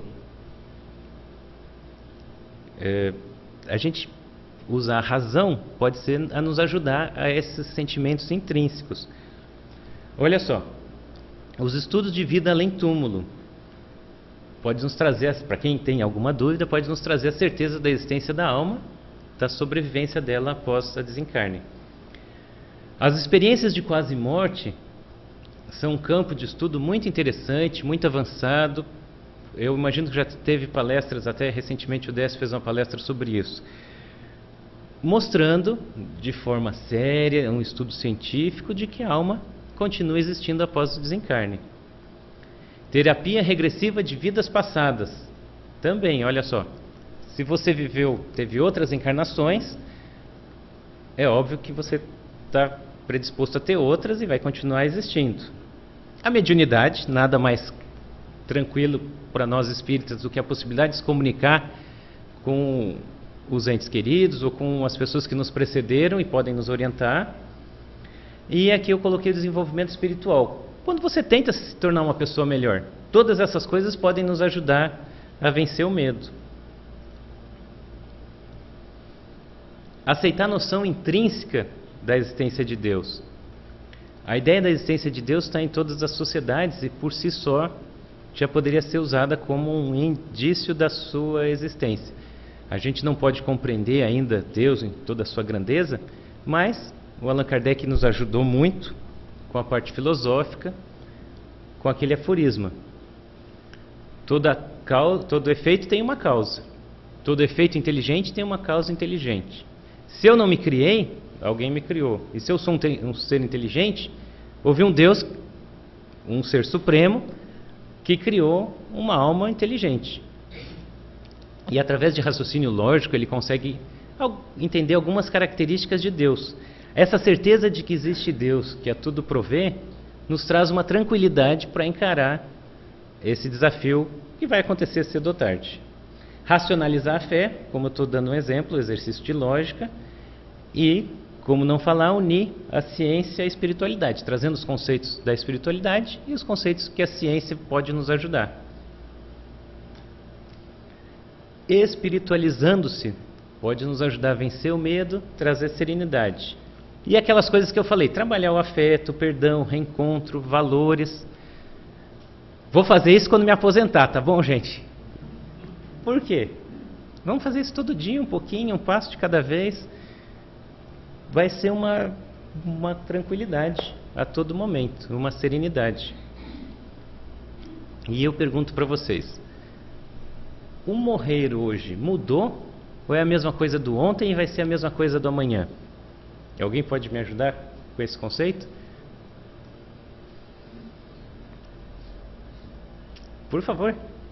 A gente usa a razão, pode ser a nos ajudar a esses sentimentos intrínsecos. Olha só, os estudos de vida além túmulo. pode nos trazer, para quem tem alguma dúvida, pode nos trazer a certeza da existência da alma, da sobrevivência dela após a desencarne. As experiências de quase morte são um campo de estudo muito interessante, muito avançado. Eu imagino que já teve palestras, até recentemente o DS fez uma palestra sobre isso, mostrando de forma séria, um estudo científico, de que a alma continua existindo após o desencarne. Terapia regressiva de vidas passadas. Também, olha só, se você teve outras encarnações, é óbvio que você está predisposto a ter outras e vai continuar existindo. A mediunidade, nada mais tranquilo para nós espíritas do que a possibilidade de se comunicar com os entes queridos ou com as pessoas que nos precederam e podem nos orientar. E aqui eu coloquei o desenvolvimento espiritual. Quando você tenta se tornar uma pessoa melhor, todas essas coisas podem nos ajudar a vencer o medo. Aceitar a noção intrínseca da existência de Deus. A ideia da existência de Deus está em todas as sociedades e por si só já poderia ser usada como um indício da sua existência. A gente não pode compreender ainda Deus em toda a sua grandeza, mas o Allan Kardec nos ajudou muito com a parte filosófica, com aquele aforisma. Todo efeito tem uma causa. Todo efeito inteligente tem uma causa inteligente. Se eu não me criei, alguém me criou. E se eu sou um ser inteligente, houve um Deus, um ser supremo, que criou uma alma inteligente. E através de raciocínio lógico, ele consegue entender algumas características de Deus. Essa certeza de que existe Deus, que a tudo provê, nos traz uma tranquilidade para encarar esse desafio que vai acontecer cedo ou tarde. Racionalizar a fé, como eu estou dando um exemplo, exercício de lógica, e, como não falar, unir a ciência e a espiritualidade, trazendo os conceitos da espiritualidade e os conceitos que a ciência pode nos ajudar. Espiritualizando-se pode nos ajudar a vencer o medo, trazer serenidade. E aquelas coisas que eu falei, trabalhar o afeto, o perdão, o reencontro, valores. Vou fazer isso quando me aposentar, tá bom, gente? Por quê? Vamos fazer isso todo dia, um pouquinho, um passo de cada vez. Vai ser uma tranquilidade a todo momento, uma serenidade. E eu pergunto para vocês, o morrer hoje mudou? Ou é a mesma coisa do ontem e vai ser a mesma coisa do amanhã? Alguém pode me ajudar com esse conceito? Por favor.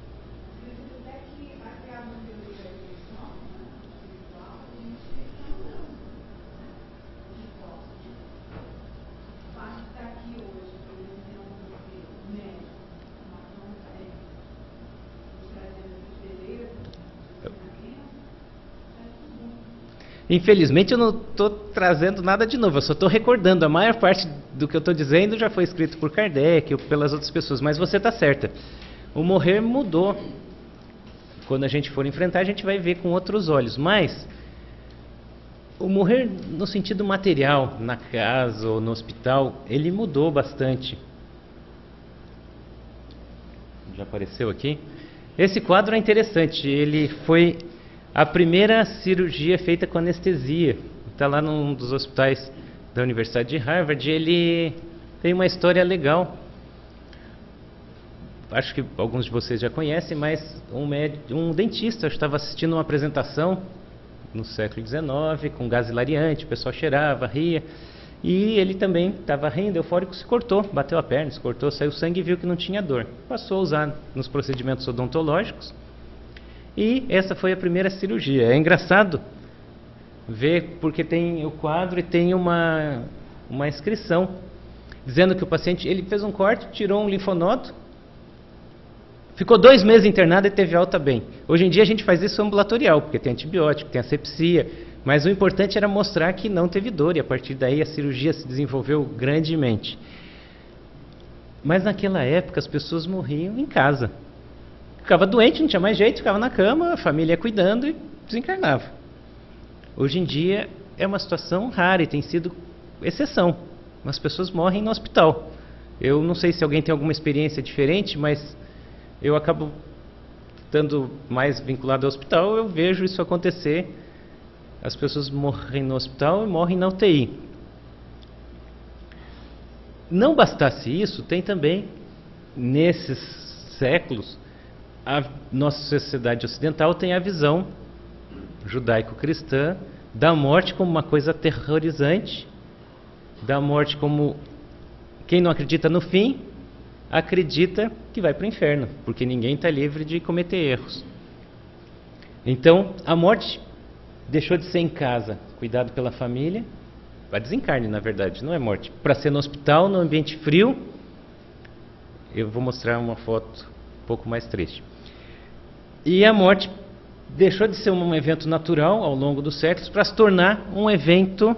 Infelizmente eu não estou trazendo nada de novo, eu só estou recordando. A maior parte do que eu estou dizendo já foi escrito por Kardec ou pelas outras pessoas, mas você está certa. O morrer mudou. Quando a gente for enfrentar, a gente vai ver com outros olhos. Mas o morrer no sentido material, na casa ou no hospital, ele mudou bastante. Já apareceu aqui? Esse quadro é interessante, ele foi a primeira cirurgia feita com anestesia. Está lá num dos hospitais da Universidade de Harvard. Ele tem uma história legal. Acho que alguns de vocês já conhecem, mas um dentista estava assistindo uma apresentação no século XIX, com gás hilariante, o pessoal cheirava, ria. E ele também estava rindo, eufórico, se cortou, bateu a perna, se cortou, saiu sangue e viu que não tinha dor. Passou a usar nos procedimentos odontológicos. E essa foi a primeira cirurgia. É engraçado ver, porque tem o quadro e tem uma inscrição dizendo que o paciente, ele fez um corte, tirou um linfonodo, ficou 2 meses internado e teve alta bem. Hoje em dia a gente faz isso ambulatorial, porque tem antibiótico, tem asepsia, mas o importante era mostrar que não teve dor, e a partir daí a cirurgia se desenvolveu grandemente. Mas naquela época as pessoas morriam em casa. Ficava doente, não tinha mais jeito, ficava na cama, a família ia cuidando e desencarnava. Hoje em dia é uma situação rara e tem sido exceção. As pessoas morrem no hospital. Eu não sei se alguém tem alguma experiência diferente, mas eu acabo estando mais vinculado ao hospital, eu vejo isso acontecer. As pessoas morrem no hospital e morrem na UTI. Não bastasse isso, tem também, nesses séculos, a nossa sociedade ocidental tem a visão judaico-cristã da morte como uma coisa aterrorizante, da morte como quem não acredita no fim, acredita que vai para o inferno, porque ninguém está livre de cometer erros. Então, a morte deixou de ser em casa, cuidado pela família, a desencarne, na verdade, não é morte, para ser no hospital, no ambiente frio. Eu vou mostrar uma foto um pouco mais triste. E a morte deixou de ser um evento natural ao longo dos séculos para se tornar um evento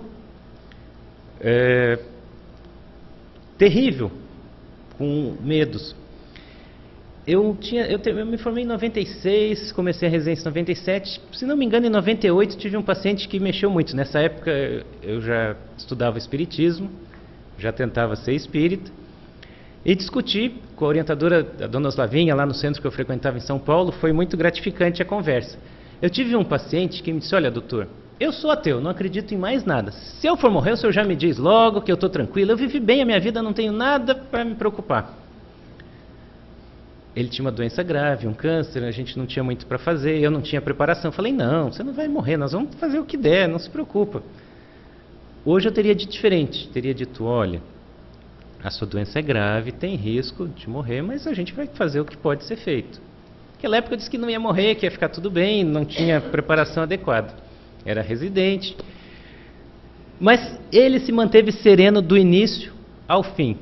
terrível, com medos. Eu me formei em 96, comecei a residência em 97, se não me engano em 98 tive um paciente que mexeu muito. Nessa época eu já estudava espiritismo, já tentava ser espírita, e discuti com a orientadora, a dona Slavinha, lá no centro que eu frequentava em São Paulo. Foi muito gratificante a conversa. Eu tive um paciente que me disse: olha, doutor, eu sou ateu, não acredito em mais nada. Se eu for morrer, o senhor já me diz logo que eu estou tranquilo, eu vivi bem a minha vida, não tenho nada para me preocupar. Ele tinha uma doença grave, um câncer, a gente não tinha muito para fazer, eu não tinha preparação. Falei: não, você não vai morrer, nós vamos fazer o que der, não se preocupa. Hoje eu teria dito diferente, teria dito: olha, a sua doença é grave, tem risco de morrer, mas a gente vai fazer o que pode ser feito. Naquela época eu disse que não ia morrer, que ia ficar tudo bem, não tinha preparação adequada. Era residente. Mas ele se manteve sereno do início ao fim.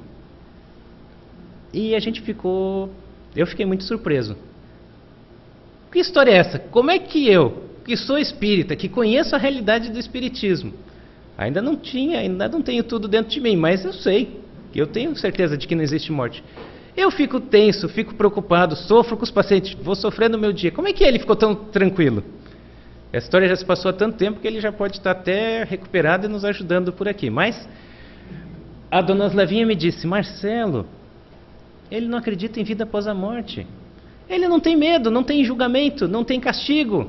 E eu fiquei muito surpreso. Que história é essa? Como é que eu, que sou espírita, que conheço a realidade do espiritismo, ainda não tenho tudo dentro de mim, mas eu sei, eu tenho certeza de que não existe morte. Eu fico tenso, fico preocupado, sofro com os pacientes, vou sofrer no meu dia. Como é que ele ficou tão tranquilo? Essa história já se passou há tanto tempo que ele já pode estar até recuperado e nos ajudando por aqui. Mas a dona Slavinha me disse: Marcelo, ele não acredita em vida após a morte. Ele não tem medo, não tem julgamento, não tem castigo.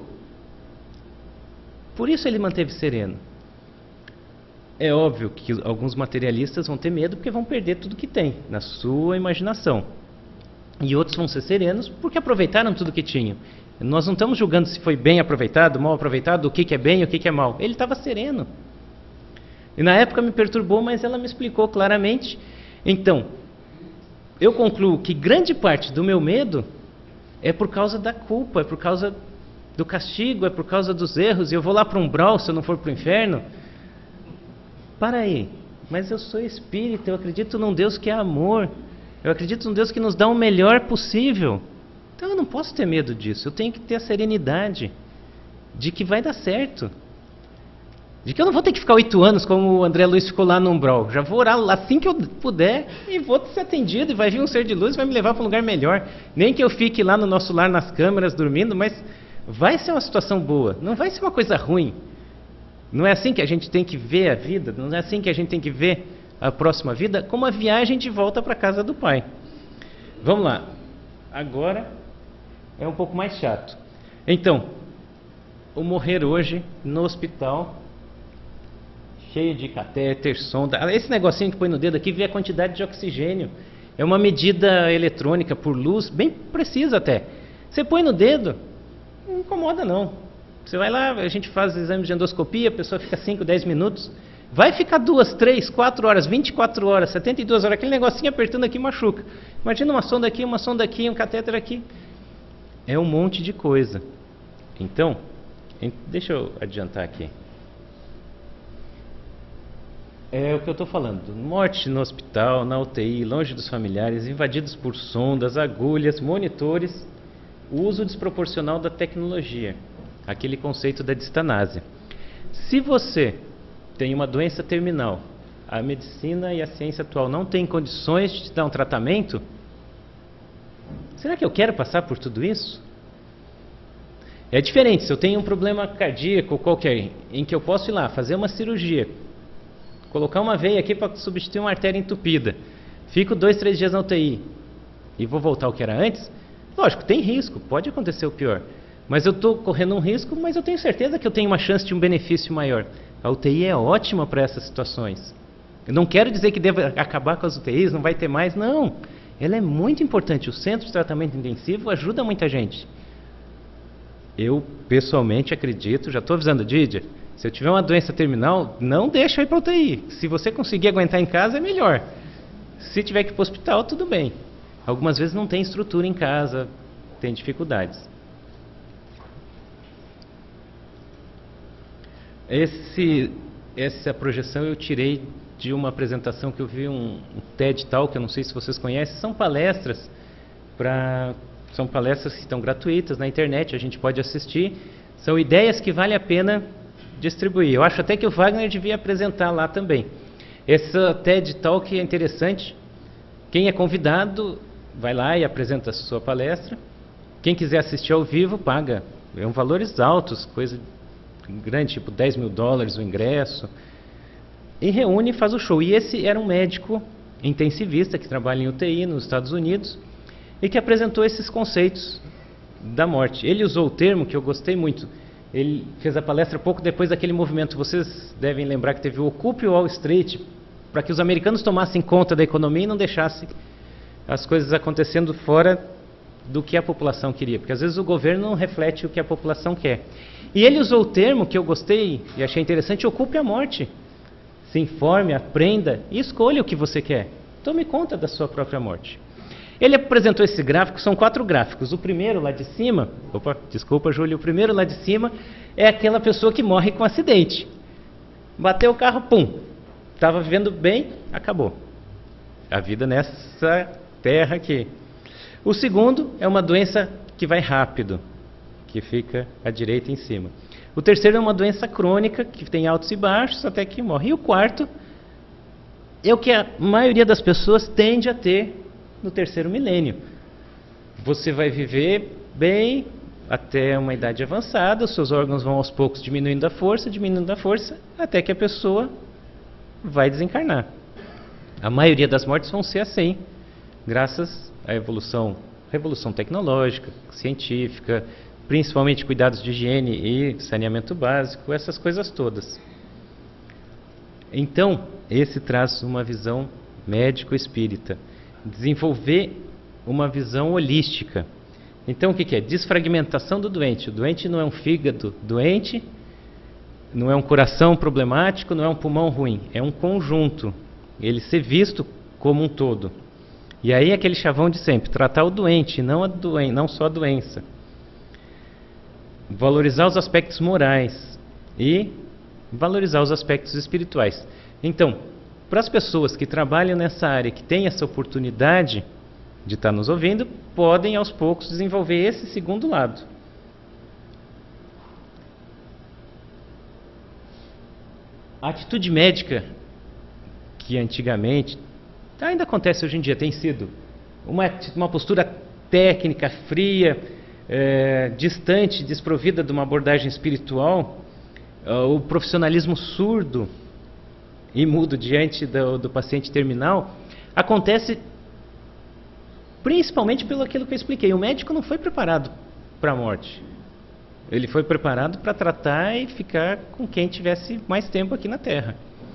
Por isso ele manteve sereno. É óbvio que alguns materialistas vão ter medo porque vão perder tudo que tem na sua imaginação. E outros vão ser serenos porque aproveitaram tudo que tinham. Nós não estamos julgando se foi bem aproveitado, mal aproveitado, o que é bem e o que é mal. Ele estava sereno. E na época me perturbou, mas ela me explicou claramente. Então, eu concluo que grande parte do meu medo é por causa da culpa, é por causa do castigo, é por causa dos erros. E eu vou lá para um umbral se eu não for para o inferno. Para aí, mas eu sou espírita, eu acredito num Deus que é amor, eu acredito num Deus que nos dá o melhor possível. Então eu não posso ter medo disso, eu tenho que ter a serenidade de que vai dar certo, de que eu não vou ter que ficar 8 anos como o André Luiz ficou lá no umbral. Já vou orar assim que eu puder e vou ser atendido, e vai vir um ser de luz e vai me levar para um lugar melhor. Nem que eu fique lá no nosso lar nas câmeras dormindo, mas vai ser uma situação boa, não vai ser uma coisa ruim. Não é assim que a gente tem que ver a vida, não é assim que a gente tem que ver a próxima vida, como a viagem de volta para a casa do Pai. Vamos lá. Agora é um pouco mais chato. Então, o morrer hoje no hospital, cheio de catéter, sonda. Esse negocinho que põe no dedo aqui vê a quantidade de oxigênio. É uma medida eletrônica por luz, bem precisa até. Você põe no dedo, não incomoda não. Você vai lá, a gente faz exames de endoscopia, a pessoa fica 5, 10 minutos. Vai ficar 2, 3, 4 horas, 24 horas, 72 horas. Aquele negocinho apertando aqui machuca. Imagina uma sonda aqui, um catéter aqui. É um monte de coisa. Então, deixa eu adiantar aqui. É o que eu estou falando. Morte no hospital, na UTI, longe dos familiares, invadidos por sondas, agulhas, monitores. O uso desproporcional da tecnologia. Aquele conceito da distanásia. Se você tem uma doença terminal, a medicina e a ciência atual não têm condições de te dar um tratamento, será que eu quero passar por tudo isso? É diferente, se eu tenho um problema cardíaco qualquer, em que eu posso ir lá, fazer uma cirurgia, colocar uma veia aqui para substituir uma artéria entupida, fico 2, 3 dias na UTI e vou voltar ao que era antes, Lógico, tem risco, pode acontecer o pior. Mas eu estou correndo um risco, mas eu tenho certeza que eu tenho uma chance de um benefício maior. A UTI é ótima para essas situações. Eu não quero dizer que deve acabar com as UTIs, não vai ter mais, não. Ela é muito importante. O centro de tratamento intensivo ajuda muita gente. Eu, pessoalmente, acredito, já estou avisando, Didia, se eu tiver uma doença terminal, não deixa eu ir para a UTI. Se você conseguir aguentar em casa, é melhor. Se tiver que ir para o hospital, tudo bem. Algumas vezes não tem estrutura em casa, tem dificuldades. Essa projeção eu tirei de uma apresentação que eu vi, um TED Talk, eu não sei se vocês conhecem, são palestras que estão gratuitas na internet, a gente pode assistir, são ideias que vale a pena distribuir. Eu acho até que o Wagner devia apresentar lá também. Essa TED Talk é interessante, quem é convidado vai lá e apresenta a sua palestra, quem quiser assistir ao vivo paga, é um valores altos, coisa grande, tipo $10 mil o ingresso, e reúne e faz o show. E esse era um médico intensivista que trabalha em UTI nos Estados Unidos e que apresentou esses conceitos da morte. Ele usou o termo que eu gostei muito, ele fez a palestra pouco depois daquele movimento, vocês devem lembrar que teve o Occupy Wall Street, para que os americanos tomassem conta da economia e não deixassem as coisas acontecendo fora do que a população queria, porque às vezes o governo não reflete o que a população quer. E ele usou o termo que eu gostei e achei interessante, ocupe a morte. Se informe, aprenda e escolha o que você quer. Tome conta da sua própria morte. Ele apresentou esse gráfico, são 4 gráficos. O primeiro lá de cima, desculpa, Júlio, o primeiro lá de cima é aquela pessoa que morre com acidente. Bateu o carro, pum, estava vivendo bem, acabou. A vida nessa terra aqui. O segundo é uma doença que vai rápido, que fica à direita em cima. O terceiro é uma doença crônica, que tem altos e baixos, até que morre. E o quarto é o que a maioria das pessoas tende a ter no terceiro milênio. Você vai viver bem até uma idade avançada, os seus órgãos vão aos poucos diminuindo a força, até que a pessoa vai desencarnar. A maioria das mortes vão ser assim, graças à revolução tecnológica, científica, principalmente cuidados de higiene e saneamento básico, essas coisas todas. Então, esse traz uma visão médico-espírita. Desenvolver uma visão holística. Então, o que é? Desfragmentação do doente. O doente não é um fígado doente, não é um coração problemático, não é um pulmão ruim. É um conjunto. Ele ser visto como um todo. E aí aquele chavão de sempre, tratar o doente, não só a doença. Valorizar os aspectos morais e valorizar os aspectos espirituais. Então, para as pessoas que trabalham nessa área, que têm essa oportunidade de estar nos ouvindo, podem aos poucos desenvolver esse segundo lado. A atitude médica, que antigamente, ainda acontece hoje em dia, tem sido uma postura técnica, fria, distante, desprovida de uma abordagem espiritual, o profissionalismo surdo e mudo diante do paciente terminal, acontece principalmente pelo aquilo que eu expliquei. O médico não foi preparado para a morte. Ele foi preparado para tratar e ficar com quem tivesse mais tempo aqui na Terra.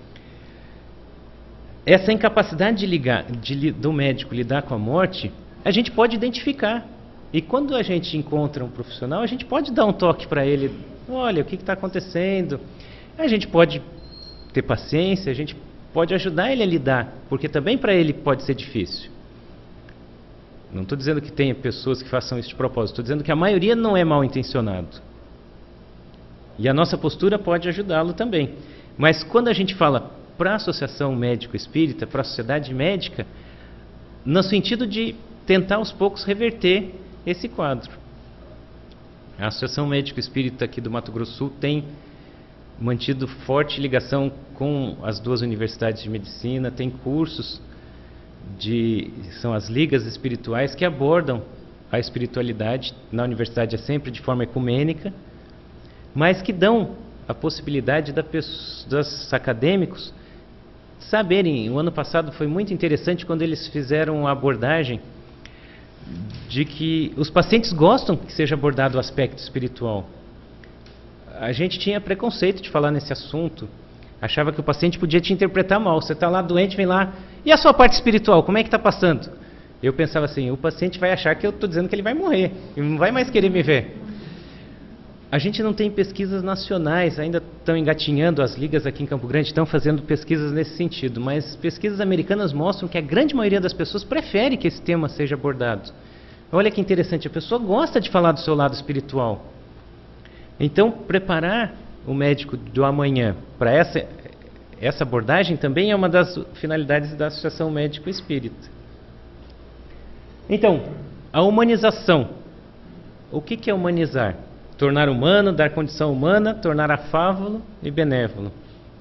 Essa incapacidade do médico lidar com a morte, a gente pode identificar. E quando a gente encontra um profissional, a gente pode dar um toque para ele. Olha, o que está acontecendo? A gente pode ter paciência, a gente pode ajudar ele a lidar, porque também para ele pode ser difícil. Não estou dizendo que tenha pessoas que façam isso de propósito, estou dizendo que a maioria não é mal intencionado. E a nossa postura pode ajudá-lo também. Mas quando a gente fala para a Associação Médico-Espírita, para a sociedade médica, no sentido de tentar aos poucos reverter esse quadro. A Associação Médico-Espírita aqui do Mato Grosso do Sul tem mantido forte ligação com as 2 universidades de medicina, tem cursos são as ligas espirituais que abordam a espiritualidade. Na universidade é sempre de forma ecumênica, mas que dão a possibilidade dos acadêmicos saberem. O ano passado foi muito interessante quando eles fizeram a abordagem de que os pacientes gostam que seja abordado o aspecto espiritual. A gente tinha preconceito de falar nesse assunto, achava que o paciente podia te interpretar mal. Você está lá doente, vem lá, e a sua parte espiritual, como é que está passando? Eu pensava assim, o paciente vai achar que eu estou dizendo que ele vai morrer, e não vai mais querer me ver. A gente não tem pesquisas nacionais, ainda estão engatinhando, as ligas aqui em Campo Grande estão fazendo pesquisas nesse sentido, mas pesquisas americanas mostram que a grande maioria das pessoas prefere que esse tema seja abordado. Olha que interessante, a pessoa gosta de falar do seu lado espiritual. Então, preparar o médico do amanhã para essa abordagem também é uma das finalidades da Associação Médico Espírita. Então, a humanização. O que é humanizar? Tornar humano, dar condição humana, tornar afável e benévolo.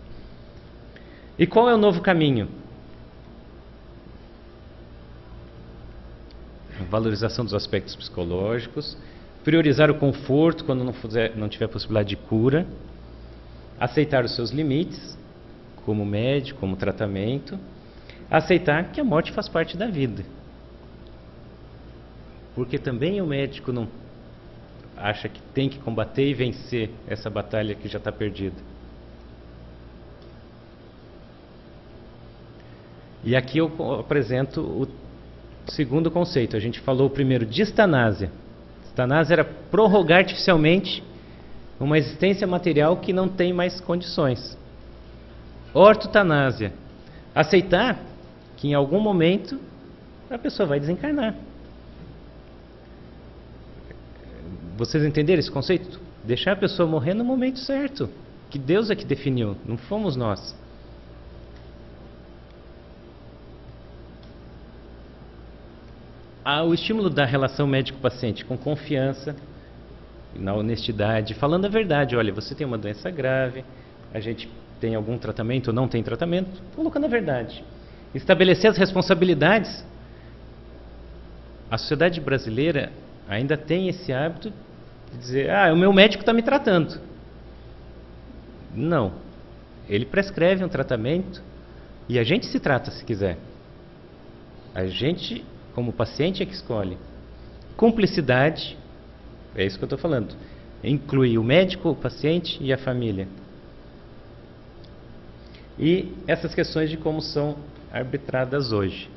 E qual é o novo caminho? A valorização dos aspectos psicológicos, priorizar o conforto quando não tiver possibilidade de cura, aceitar os seus limites, como médico, como tratamento, aceitar que a morte faz parte da vida. Porque também o médico não acha que tem que combater e vencer essa batalha que já está perdida. E aqui eu apresento o segundo conceito. A gente falou primeiro de estanásia. Estanásia era prorrogar artificialmente uma existência material que não tem mais condições. Ortotanásia, aceitar que em algum momento a pessoa vai desencarnar. Vocês entenderam esse conceito? Deixar a pessoa morrer no momento certo, que Deus é que definiu, não fomos nós. O estímulo da relação médico-paciente com confiança, na honestidade, falando a verdade. Olha, você tem uma doença grave, a gente tem algum tratamento ou não tem tratamento, colocando a verdade. Estabelecer as responsabilidades. A sociedade brasileira ainda tem esse hábito de dizer, o meu médico está me tratando. Não. Ele prescreve um tratamento e a gente se trata se quiser. A gente, como paciente, é que escolhe. Cumplicidade, é isso que eu estou falando. Inclui o médico, o paciente e a família. E essas questões de como são arbitradas hoje.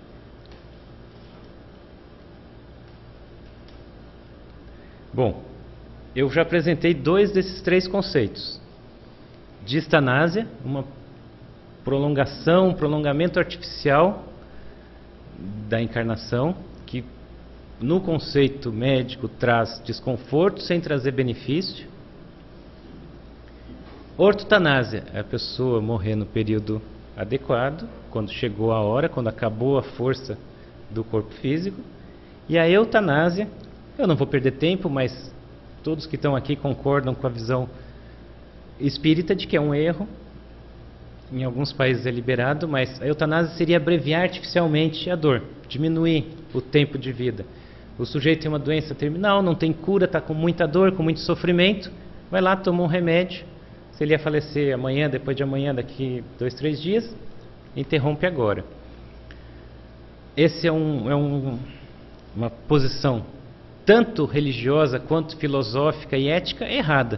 Bom, eu já apresentei 2 desses 3 conceitos. De estanásia, um prolongamento artificial da encarnação, que no conceito médico traz desconforto sem trazer benefício. Ortotanásia, é a pessoa morrer no período adequado, quando chegou a hora, quando acabou a força do corpo físico. E a eutanásia, eu não vou perder tempo, mas todos que estão aqui concordam com a visão espírita de que é um erro. Em alguns países é liberado, mas a eutanásia seria abreviar artificialmente a dor, diminuir o tempo de vida. O sujeito tem uma doença terminal, não tem cura, está com muita dor, com muito sofrimento, vai lá, toma um remédio. Se ele ia falecer amanhã, depois de amanhã, daqui 2, 3 dias, interrompe agora. Esse é uma posição tanto religiosa quanto filosófica e ética errada.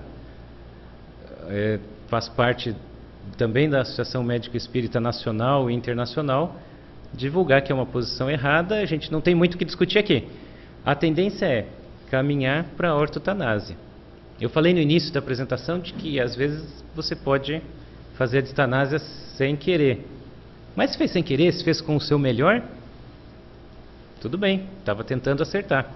Faz parte também da Associação Médico Espírita Nacional e Internacional divulgar que é uma posição errada. A gente não tem muito o que discutir aqui. A tendência é caminhar para a ortotanásia. Eu falei no início da apresentação de que às vezes você pode fazer a eutanásia sem querer. Mas se fez sem querer, se fez com o seu melhor, tudo bem, estava tentando acertar.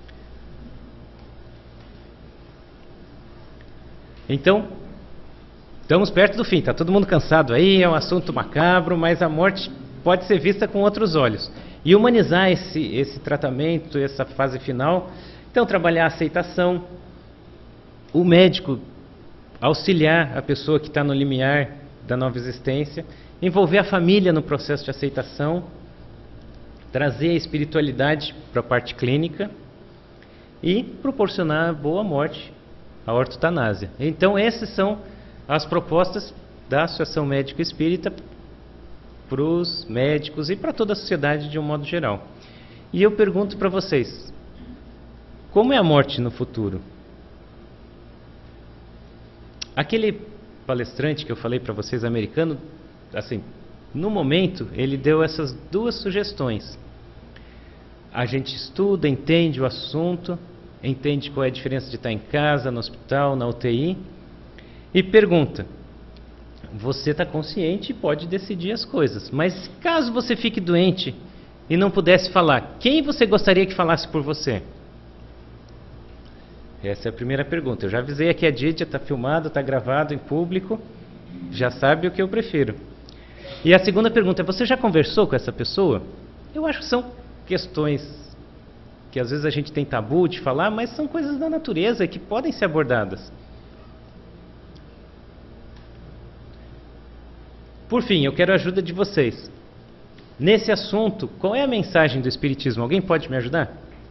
Então, estamos perto do fim, está todo mundo cansado aí, é um assunto macabro, mas a morte pode ser vista com outros olhos. E humanizar esse tratamento, essa fase final, então trabalhar a aceitação, o médico auxiliar a pessoa que está no limiar da nova existência, envolver a família no processo de aceitação, trazer a espiritualidade para a parte clínica e proporcionar a boa morte, a ortotanásia. Então essas são as propostas da Associação Médico Espírita para os médicos e para toda a sociedade de um modo geral. E eu pergunto para vocês, como é a morte no futuro? Aquele palestrante que eu falei para vocês, americano, assim, no momento, ele deu essas duas sugestões. A gente estuda, entende o assunto, entende qual é a diferença de estar em casa, no hospital, na UTI, e pergunta: você está consciente e pode decidir as coisas, mas caso você fique doente e não pudesse falar, quem você gostaria que falasse por você? Essa é a primeira pergunta. Eu já avisei aqui a Dídia, está filmado, está gravado em público, já sabe o que eu prefiro. E a segunda pergunta é: você já conversou com essa pessoa? Eu acho que são questões que às vezes a gente tem tabu de falar, mas são coisas da natureza que podem ser abordadas. Por fim, eu quero a ajuda de vocês. Nesse assunto, qual é a mensagem do Espiritismo? Alguém pode me ajudar?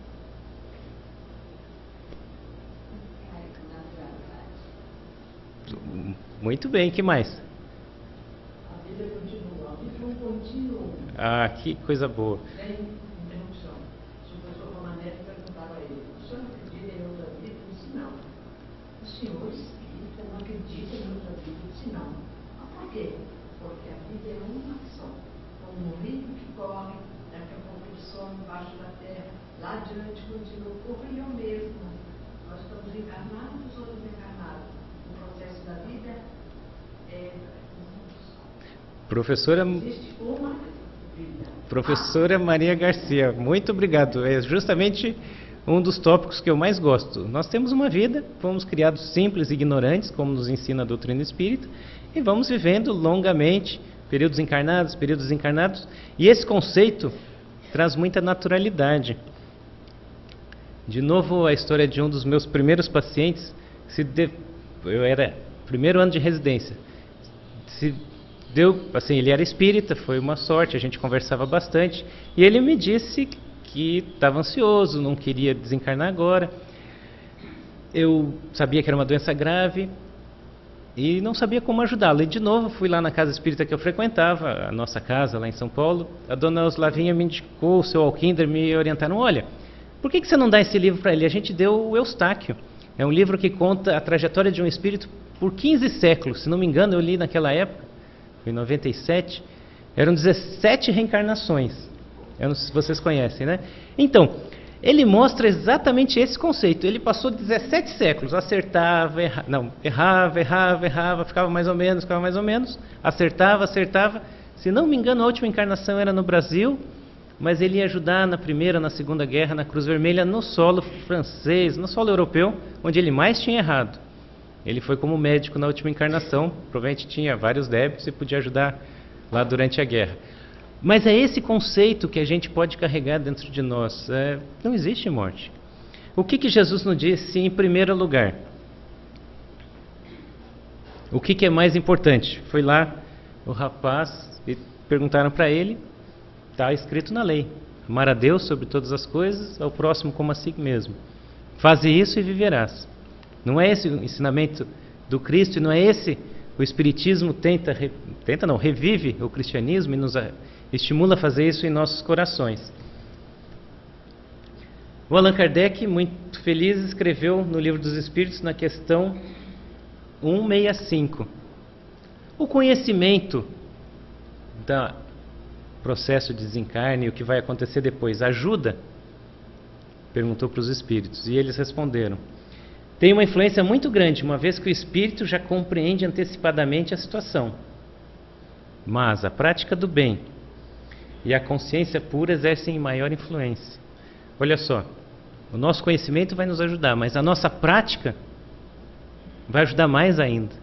Muito bem, que mais? A vida continua, a vida não continua. Ah, que coisa boa. Sem interrupção. Se o professor Romanelli perguntava a ele: o senhor acredita em outra vida? Ele disse: não. O senhor espírita não acredita em outra vida? Ele disse: não. Mas por quê? Porque a vida é uma só. Como um rio que corre, daqui a pouco ele some embaixo da terra, lá adiante continua, o rio é o mesmo. Nós estamos encarnados, os outros encarnados. O processo da vida é Professora, existe uma vida. Professora Maria Garcia, muito obrigado. É justamente um dos tópicos que eu mais gosto. Nós temos uma vida, fomos criados simples e ignorantes, como nos ensina a doutrina espírita, e vamos vivendo longamente, períodos encarnados, períodos desencarnados, e esse conceito traz muita naturalidade. De novo, a história de um dos meus primeiros pacientes, eu era primeiro ano de residência, assim, ele era espírita, foi uma sorte, a gente conversava bastante, e ele me disse que estava ansioso, não queria desencarnar agora. Eu sabia que era uma doença grave e não sabia como ajudá-lo. E de novo fui lá na casa espírita que eu frequentava, a nossa casa lá em São Paulo. A dona Oslavinha me indicou, o seu Alquinder me orientaram: olha, por que você não dá esse livro para ele? A gente deu o Eustáquio. É um livro que conta a trajetória de um espírito por 15 séculos. Se não me engano, eu li naquela época, em 97, eram 17 reencarnações. Eu não sei se vocês conhecem, né? Então, ele mostra exatamente esse conceito. Ele passou 17 séculos, acertava, errava, ficava mais ou menos, acertava. Se não me engano, a última encarnação era no Brasil, mas ele ia ajudar na Primeira, na Segunda Guerra, na Cruz Vermelha, no solo francês, no solo europeu, onde ele mais tinha errado. Ele foi como médico na última encarnação, provavelmente tinha vários débitos e podia ajudar lá durante a guerra. Mas é esse conceito que a gente pode carregar dentro de nós. Não existe morte. O que Jesus nos disse em primeiro lugar? O que é mais importante? Foi lá o rapaz e perguntaram para ele, está escrito na lei: amar a Deus sobre todas as coisas, ao próximo como a si mesmo. Faze isso e viverás. Não é esse o ensinamento do Cristo, e não é esse o Espiritismo revive o cristianismo e nos estimula a fazer isso em nossos corações. O Allan Kardec, muito feliz, escreveu no Livro dos Espíritos, na questão 165. O conhecimento do processo de desencarne e o que vai acontecer depois ajuda? Perguntou para os espíritos, e eles responderam: tem uma influência muito grande, uma vez que o espírito já compreende antecipadamente a situação. Mas a prática do bem e a consciência pura exercem maior influência. Olha só, o nosso conhecimento vai nos ajudar, mas a nossa prática vai ajudar mais ainda.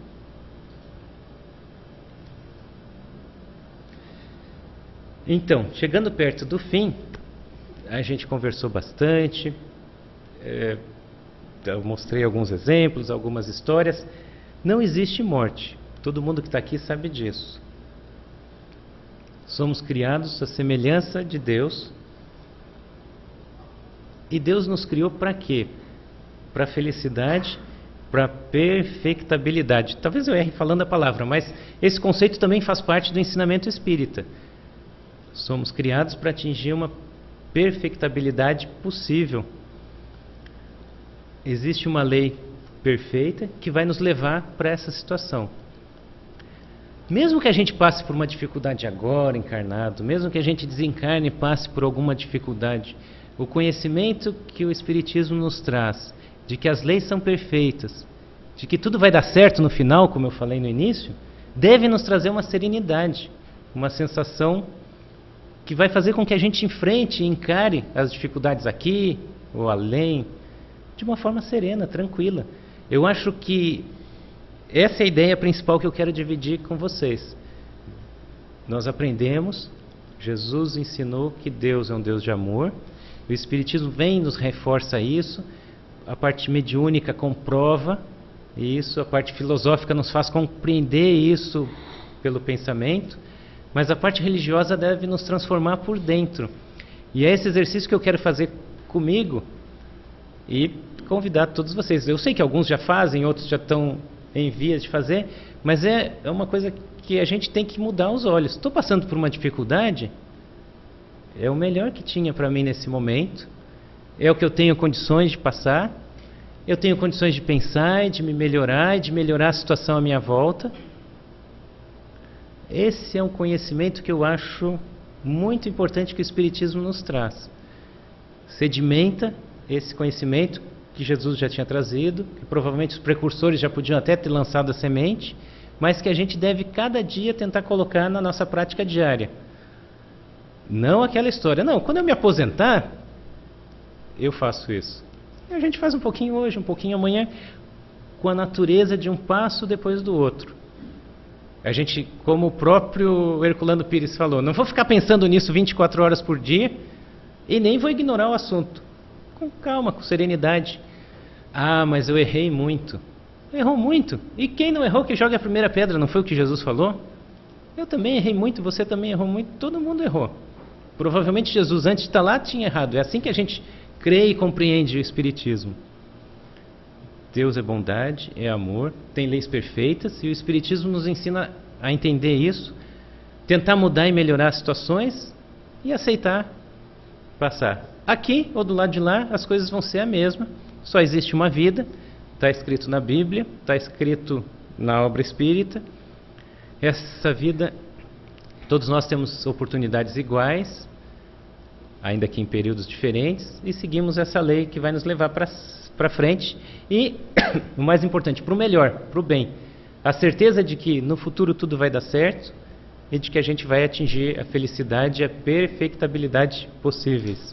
Então, chegando perto do fim, a gente conversou bastante, eu mostrei alguns exemplos, algumas histórias. Não existe morte, todo mundo que está aqui sabe disso. Somos criados à semelhança de Deus. E Deus nos criou para quê? Para felicidade, para perfectibilidade. Talvez eu erre falando a palavra, mas esse conceito também faz parte do ensinamento espírita. Somos criados para atingir uma perfectibilidade possível. Existe uma lei perfeita que vai nos levar para essa situação. Mesmo que a gente passe por uma dificuldade agora, encarnado, mesmo que a gente desencarne e passe por alguma dificuldade, o conhecimento que o Espiritismo nos traz, de que as leis são perfeitas, de que tudo vai dar certo no final, como eu falei no início, deve nos trazer uma serenidade, uma sensação que vai fazer com que a gente enfrente e encare as dificuldades aqui ou além, de uma forma serena, tranquila. Eu acho que essa é a ideia principal que eu quero dividir com vocês. Nós aprendemos, Jesus ensinou que Deus é um Deus de amor, o Espiritismo vem e nos reforça isso, a parte mediúnica comprova isso, a parte filosófica nos faz compreender isso pelo pensamento, mas a parte religiosa deve nos transformar por dentro. E é esse exercício que eu quero fazer comigo e convidar todos vocês. Eu sei que alguns já fazem, outros já estão em vias de fazer, mas é uma coisa que a gente tem que mudar os olhos. Estou passando por uma dificuldade, é o melhor que tinha para mim nesse momento, é o que eu tenho condições de passar, eu tenho condições de pensar e de me melhorar e de melhorar a situação à minha volta. Esse é um conhecimento que eu acho muito importante que o Espiritismo nos traz. Sedimenta esse conhecimento que Jesus já tinha trazido, que provavelmente os precursores já podiam até ter lançado a semente, mas que a gente deve cada dia tentar colocar na nossa prática diária. Não aquela história, não, quando eu me aposentar, eu faço isso. A gente faz um pouquinho hoje, um pouquinho amanhã, com a natureza de um passo depois do outro. A gente, como o próprio Herculano Pires falou, não vou ficar pensando nisso 24 horas por dia e nem vou ignorar o assunto. Com calma, com serenidade. Ah, mas eu errei muito. Errou muito. E quem não errou que jogue a primeira pedra, não foi o que Jesus falou? Eu também errei muito, você também errou muito, todo mundo errou. Provavelmente Jesus, antes de estar lá, tinha errado. É assim que a gente crê e compreende o Espiritismo. Deus é bondade, é amor, tem leis perfeitas, e o Espiritismo nos ensina a entender isso, tentar mudar e melhorar as situações e aceitar passar. Aqui ou do lado de lá, as coisas vão ser a mesma, só existe uma vida, está escrito na Bíblia, está escrito na obra espírita. Essa vida, todos nós temos oportunidades iguais, ainda que em períodos diferentes, e seguimos essa lei que vai nos levar para frente e, o mais importante, para o melhor, para o bem. A certeza de que no futuro tudo vai dar certo e de que a gente vai atingir a felicidade e a perfectibilidade possíveis.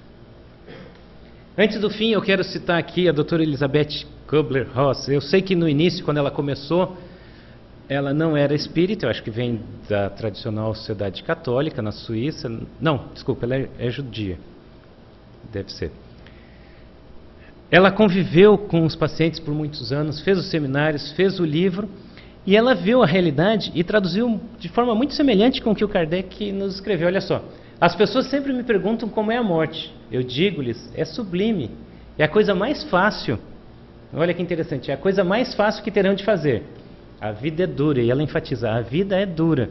Antes do fim, eu quero citar aqui a doutora Elizabeth Kubler-Ross. Eu sei que no início, quando ela começou, ela não era espírita, eu acho que vem da tradicional sociedade católica na Suíça. Não, desculpa, ela é judia. Deve ser. Ela conviveu com os pacientes por muitos anos, fez os seminários, fez o livro, e ela viu a realidade e traduziu de forma muito semelhante com o que o Kardec nos escreveu. Olha só, as pessoas sempre me perguntam como é a morte. Eu digo-lhes, é sublime, é a coisa mais fácil. Olha que interessante, é a coisa mais fácil que terão de fazer. A vida é dura, e ela enfatiza, a vida é dura.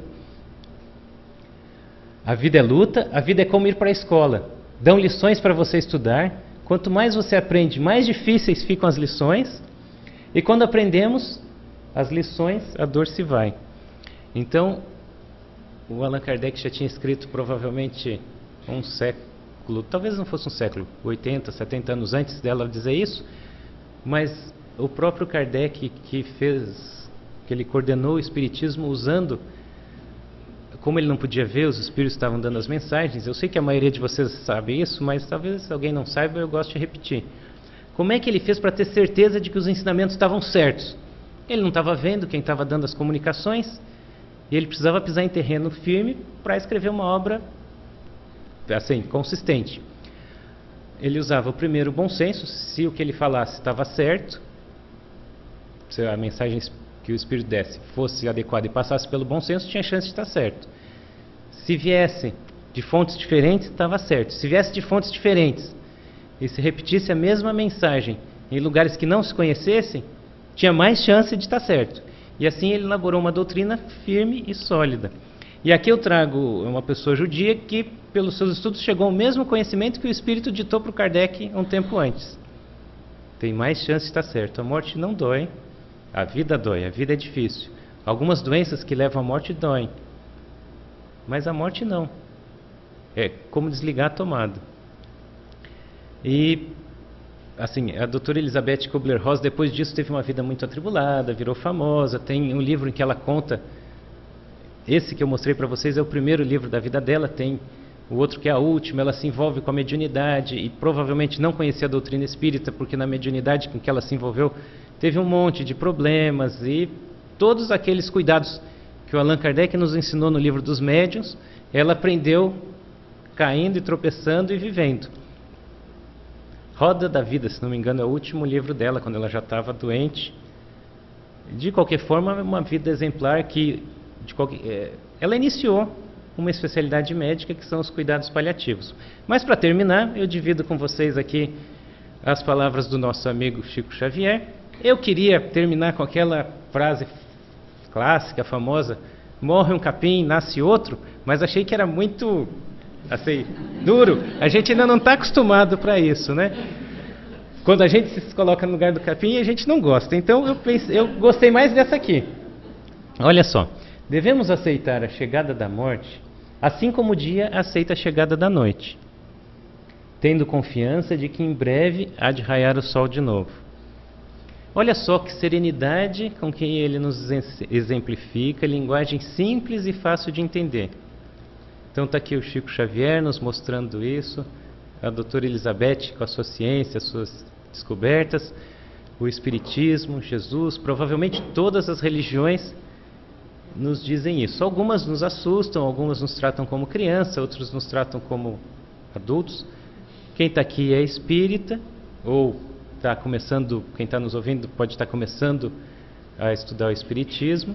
A vida é luta, a vida é como ir para a escola. Dão lições para você estudar. Quanto mais você aprende, mais difíceis ficam as lições. E quando aprendemos as lições, a dor se vai. Então, o Allan Kardec já tinha escrito provavelmente um século, talvez não fosse um século, 80, 70 anos antes dela dizer isso, mas o próprio Kardec que ele coordenou o Espiritismo usando, como ele não podia ver, os Espíritos estavam dando as mensagens. Eu sei que a maioria de vocês sabe isso, mas talvez alguém não saiba, eu gosto de repetir. Como é que ele fez para ter certeza de que os ensinamentos estavam certos? Ele não estava vendo quem estava dando as comunicações, e ele precisava pisar em terreno firme para escrever uma obra assim, consistente. Ele usava o primeiro bom senso, se o que ele falasse estava certo, se a mensagem que o Espírito desse fosse adequada e passasse pelo bom senso, tinha chance de estar certo. Se viesse de fontes diferentes, estava certo. Se viesse de fontes diferentes e se repetisse a mesma mensagem em lugares que não se conhecessem, tinha mais chance de estar certo. E assim ele elaborou uma doutrina firme e sólida. E aqui eu trago uma pessoa judia que, pelos seus estudos, chegou ao mesmo conhecimento que o Espírito ditou para o Kardec um tempo antes. Tem mais chance de estar certo. A morte não dói, a vida dói, a vida é difícil. Algumas doenças que levam à morte doem, mas a morte não. É como desligar a tomada. E, assim, a doutora Elizabeth Kubler-Ross, depois disso, teve uma vida muito atribulada, virou famosa. Tem um livro em que ela conta, esse que eu mostrei para vocês é o primeiro livro da vida dela, tem o outro que é a última. Ela se envolve com a mediunidade e provavelmente não conhecia a doutrina espírita, porque na mediunidade com que ela se envolveu teve um monte de problemas, e todos aqueles cuidados que o Allan Kardec nos ensinou no livro dos médiuns, ela aprendeu caindo e tropeçando e vivendo. Roda da Vida, se não me engano, é o último livro dela, quando ela já estava doente. De qualquer forma, é uma vida exemplar que ela iniciou uma especialidade médica, que são os cuidados paliativos. Mas, para terminar, eu divido com vocês aqui as palavras do nosso amigo Chico Xavier. Eu queria terminar com aquela frase clássica, famosa: morre um capim, nasce outro, mas achei que era muito, assim, duro. A gente ainda não está acostumado para isso, né? Quando a gente se coloca no lugar do capim, a gente não gosta. Então eu gostei mais dessa aqui. Olha só: devemos aceitar a chegada da morte, assim como o dia aceita a chegada da noite, tendo confiança de que em breve há de raiar o sol de novo. Olha só que serenidade com que ele nos exemplifica, linguagem simples e fácil de entender. Então está aqui o Chico Xavier nos mostrando isso, a doutora Elizabeth com a sua ciência, as suas descobertas, o Espiritismo, Jesus, provavelmente todas as religiões nos dizem isso. Algumas nos assustam, algumas nos tratam como criança, outras nos tratam como adultos. Quem está aqui é espírita, ou está começando, quem está nos ouvindo pode estar começando a estudar o Espiritismo.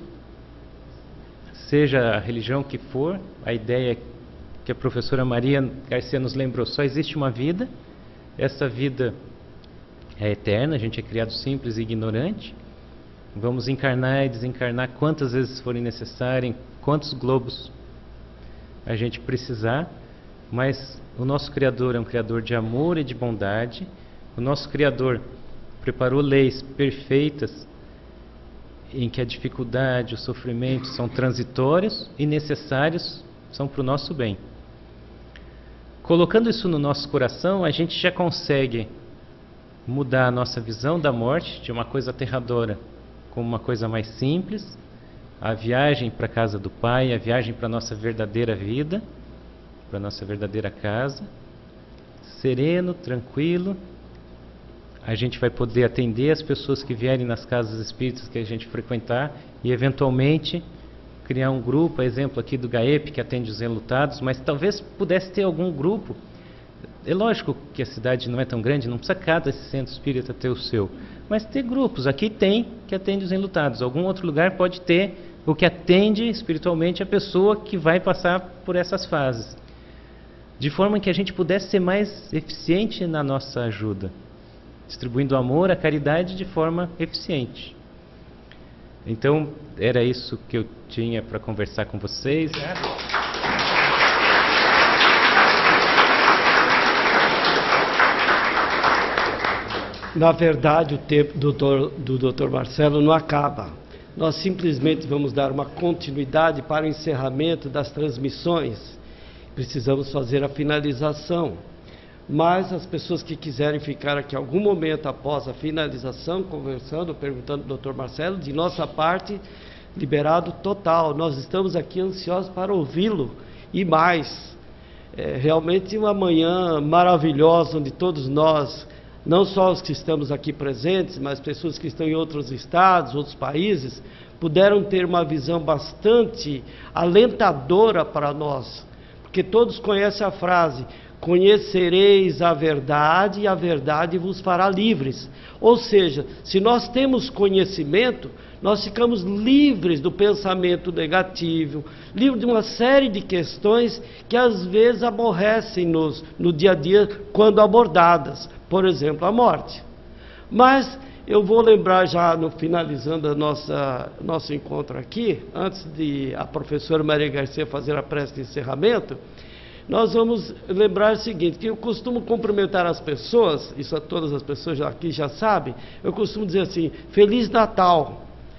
Seja a religião que for, a ideia que a professora Maria Garcia nos lembrou: só existe uma vida, essa vida é eterna, a gente é criado simples e ignorante. Vamos encarnar e desencarnar quantas vezes forem necessárias, em quantos globos a gente precisar, mas o nosso Criador é um Criador de amor e de bondade. O nosso Criador preparou leis perfeitas em que a dificuldade, o sofrimento são transitórios e necessários, são para o nosso bem. Colocando isso no nosso coração, a gente já consegue mudar a nossa visão da morte, de uma coisa aterradora como uma coisa mais simples, a viagem para a casa do Pai, a viagem para a nossa verdadeira vida, para a nossa verdadeira casa, sereno, tranquilo. A gente vai poder atender as pessoas que vierem nas casas espíritas que a gente frequentar e, eventualmente, criar um grupo, exemplo aqui do GAEP, que atende os enlutados, mas talvez pudesse ter algum grupo. É lógico que a cidade não é tão grande, não precisa cada centro espírita ter o seu, mas ter grupos. Aqui tem que atende os enlutados, algum outro lugar pode ter o que atende espiritualmente a pessoa que vai passar por essas fases, de forma que a gente pudesse ser mais eficiente na nossa ajuda, distribuindo o amor, a caridade de forma eficiente. Então, era isso que eu tinha para conversar com vocês. Na verdade, o tempo do Dr. Marcelo não acaba. Nós simplesmente vamos dar uma continuidade para o encerramento das transmissões. Precisamos fazer a finalização. Mas as pessoas que quiserem ficar aqui algum momento após a finalização, conversando, perguntando ao Dr. Marcelo, de nossa parte, liberado total. Nós estamos aqui ansiosos para ouvi-lo e mais. É realmente uma manhã maravilhosa, onde todos nós, não só os que estamos aqui presentes, mas pessoas que estão em outros estados, outros países, puderam ter uma visão bastante alentadora para nós. Porque todos conhecem a frase: conhecereis a verdade e a verdade vos fará livres. Ou seja, se nós temos conhecimento, nós ficamos livres do pensamento negativo, livres de uma série de questões que às vezes aborrecem-nos no dia a dia quando abordadas. Por exemplo, a morte. Mas eu vou lembrar já, finalizando nosso encontro aqui, antes de a professora Maria Garcia fazer a prece de encerramento, nós vamos lembrar o seguinte, que eu costumo cumprimentar as pessoas, isso todas as pessoas aqui já sabem, eu costumo dizer assim, Feliz Natal.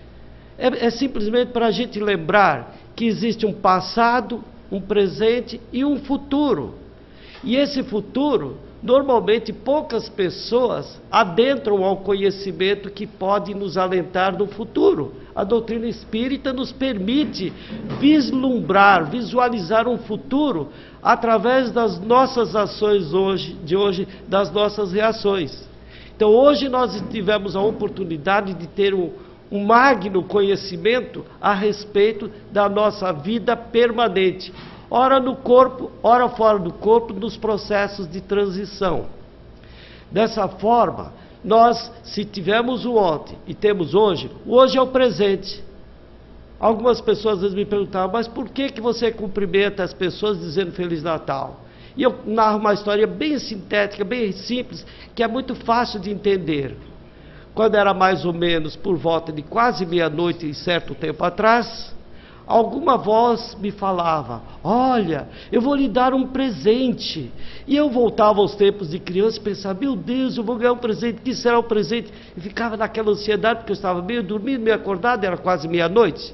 É simplesmente para a gente lembrar que existe um passado, um presente e um futuro. E esse futuro, normalmente poucas pessoas adentram ao conhecimento que pode nos alentar no futuro. A doutrina espírita nos permite vislumbrar, visualizar um futuro através das nossas ações de hoje, das nossas reações. Então hoje nós tivemos a oportunidade de ter um magno conhecimento a respeito da nossa vida permanente, ora no corpo, ora fora do corpo, nos processos de transição. Dessa forma, nós, se tivemos o ontem e temos hoje, o hoje é o presente. Algumas pessoas às vezes me perguntavam, mas por que você cumprimenta as pessoas dizendo Feliz Natal? E eu narro uma história bem sintética, bem simples, que é muito fácil de entender. Quando era mais ou menos por volta de quase meia-noite, certo tempo atrás, alguma voz me falava, olha, eu vou lhe dar um presente. E eu voltava aos tempos de criança e pensava, meu Deus, eu vou ganhar um presente, que será o presente? E ficava naquela ansiedade, porque eu estava meio dormindo, meio acordado, era quase meia-noite.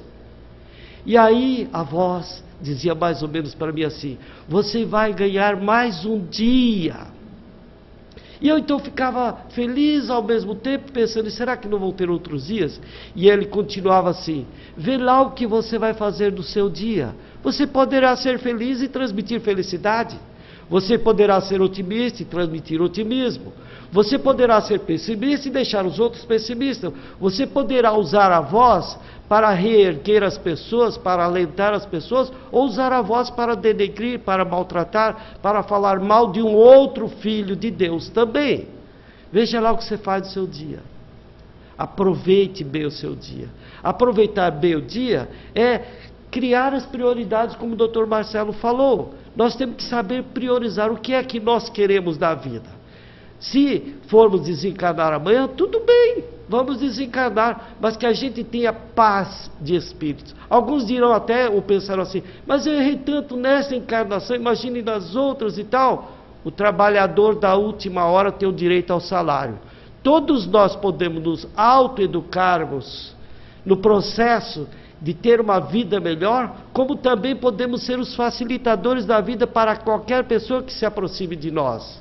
E aí a voz dizia mais ou menos para mim assim, você vai ganhar mais um dia. E eu então ficava feliz ao mesmo tempo, pensando, será que não vão ter outros dias? E ele continuava assim, vê lá o que você vai fazer no seu dia. Você poderá ser feliz e transmitir felicidade. Você poderá ser otimista e transmitir otimismo. Você poderá ser pessimista e deixar os outros pessimistas. Você poderá usar a voz para reerguer as pessoas, para alentar as pessoas, ou usar a voz para denegrir, para maltratar, para falar mal de um outro filho de Deus também. Veja lá o que você faz no seu dia. Aproveite bem o seu dia. Aproveitar bem o dia é criar as prioridades, como o Dr. Marcelo falou. Nós temos que saber priorizar o que é que nós queremos da vida. Se formos desencarnar amanhã, tudo bem, vamos desencarnar, mas que a gente tenha paz de espíritos. Alguns dirão até, ou pensaram assim, mas eu errei tanto nessa encarnação, imagine nas outras e tal. O trabalhador da última hora tem o direito ao salário. Todos nós podemos nos autoeducarmos no processo de ter uma vida melhor, como também podemos ser os facilitadores da vida para qualquer pessoa que se aproxime de nós.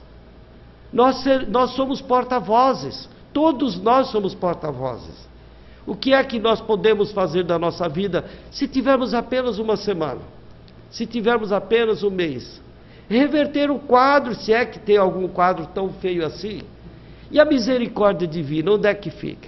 Nós somos porta-vozes, todos nós somos porta-vozes. O que é que nós podemos fazer da nossa vida se tivermos apenas uma semana? Se tivermos apenas um mês? Reverter um quadro, se é que tem algum quadro tão feio assim. E a misericórdia divina, onde é que fica?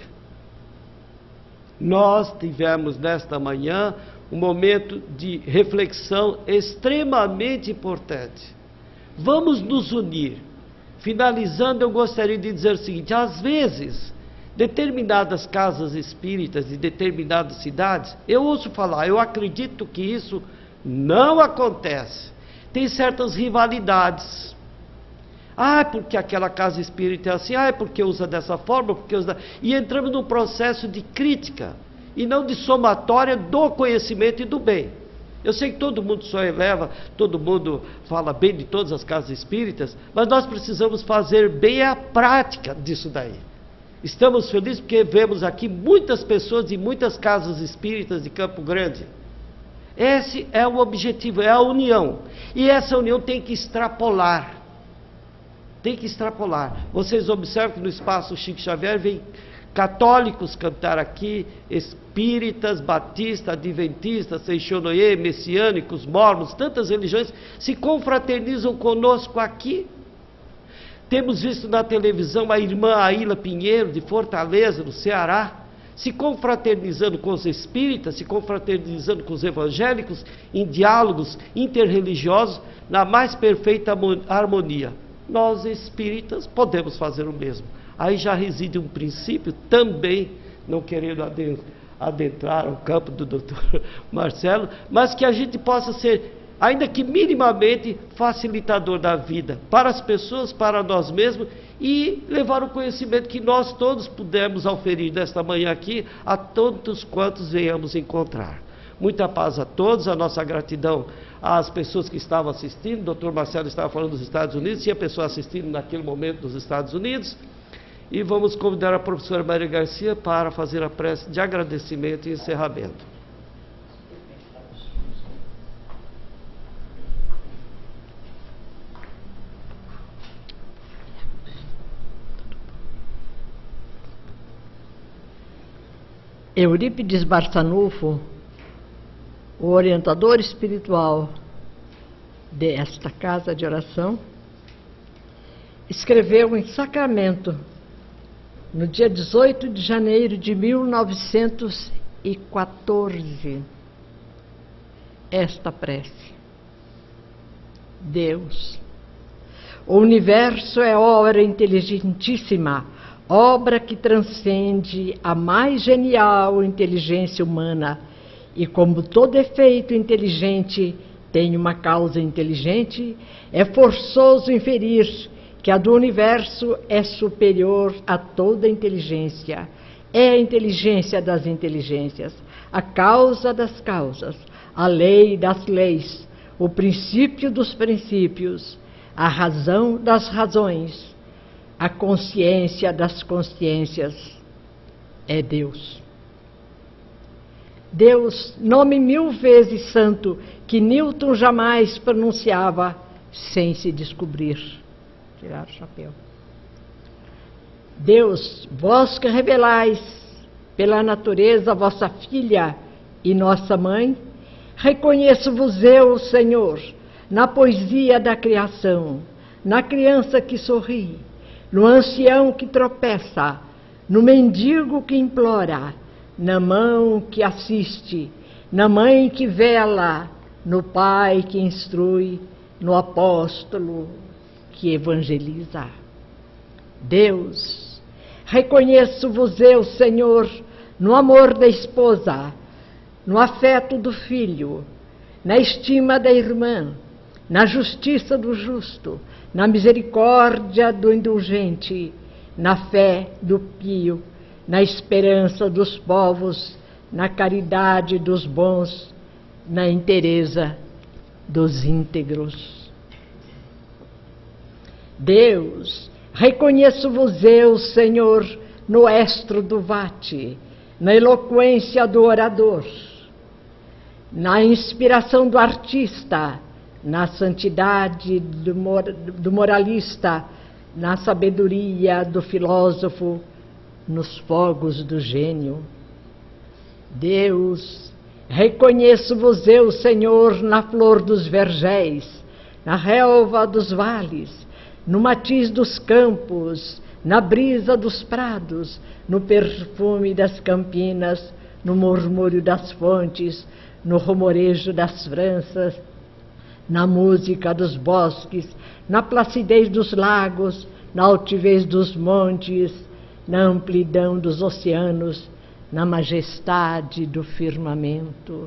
Nós tivemos nesta manhã um momento de reflexão extremamente importante. Vamos nos unir. Finalizando, eu gostaria de dizer o seguinte, às vezes, determinadas casas espíritas de determinadas cidades, eu ouço falar, eu acredito que isso não acontece. Tem certas rivalidades. Ah, porque aquela casa espírita é assim, ah, porque usa dessa forma, porque usa... E entramos num processo de crítica, e não de somatória do conhecimento e do bem. Eu sei que todo mundo só eleva, todo mundo fala bem de todas as casas espíritas, mas nós precisamos fazer bem a prática disso daí. Estamos felizes porque vemos aqui muitas pessoas de muitas casas espíritas de Campo Grande. Esse é o objetivo, é a união. E essa união tem que extrapolar. Tem que extrapolar. Vocês observam que no espaço Chico Xavier vem católicos cantar aqui, espíritas, batistas, adventistas, seixonoye, messiânicos, mormons, tantas religiões se confraternizam conosco aqui. Temos visto na televisão a irmã Aila Pinheiro, de Fortaleza, no Ceará, se confraternizando com os espíritas, se confraternizando com os evangélicos, em diálogos interreligiosos, na mais perfeita harmonia. Nós espíritas podemos fazer o mesmo. Aí já reside um princípio também, não querendo adentrar o campo do Dr. Marcelo, mas que a gente possa ser ainda que minimamente facilitador da vida, para as pessoas, para nós mesmos, e levar o conhecimento que nós todos pudemos oferir nesta manhã aqui, a todos quantos venhamos encontrar. Muita paz a todos, a nossa gratidão às pessoas que estavam assistindo. O doutor Marcelo estava falando dos Estados Unidos, tinha pessoa assistindo naquele momento dos Estados Unidos. E vamos convidar a professora Maria Garcia para fazer a prece de agradecimento e encerramento. Eurípides Barçanufo, o orientador espiritual desta casa de oração, escreveu em Sacramento, no dia 18 de janeiro de 1914, esta prece: Deus, o universo é obra inteligentíssima, obra que transcende a mais genial inteligência humana, e como todo efeito inteligente tem uma causa inteligente, é forçoso inferir que a do universo é superior a toda inteligência. É a inteligência das inteligências, a causa das causas, a lei das leis, o princípio dos princípios, a razão das razões, a consciência das consciências. É Deus. Deus, nome 1000 vezes santo, que Newton jamais pronunciava sem se descobrir. Tirar o chapéu. Deus, vós que revelais pela natureza vossa filha e nossa mãe, reconheço-vos eu, Senhor, na poesia da criação, na criança que sorri, no ancião que tropeça, no mendigo que implora, na mão que assiste, na mãe que vela, no pai que instrui, no apóstolo que evangeliza. Deus, reconheço-vos eu, Senhor, no amor da esposa, no afeto do filho, na estima da irmã, na justiça do justo, na misericórdia do indulgente, na fé do pio, na esperança dos povos, na caridade dos bons, na inteireza dos íntegros. Deus, reconheço-vos eu, Senhor, no estro do vate, na eloquência do orador, na inspiração do artista, na santidade do moralista, na sabedoria do filósofo, nos fogos do gênio. Deus, reconheço-vos eu, Senhor, na flor dos vergéis, na relva dos vales, no matiz dos campos, na brisa dos prados, no perfume das campinas, no murmúrio das fontes, no rumorejo das franças, na música dos bosques, na placidez dos lagos, na altivez dos montes, na amplidão dos oceanos, na majestade do firmamento.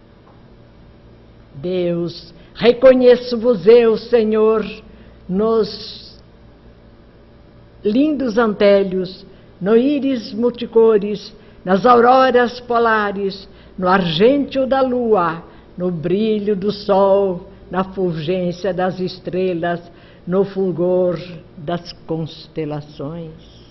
Deus, reconheço-vos eu, Senhor, nos lindos antélios, no íris multicores, nas auroras polares, no argêntio da lua, no brilho do sol, na fulgência das estrelas, no fulgor das constelações.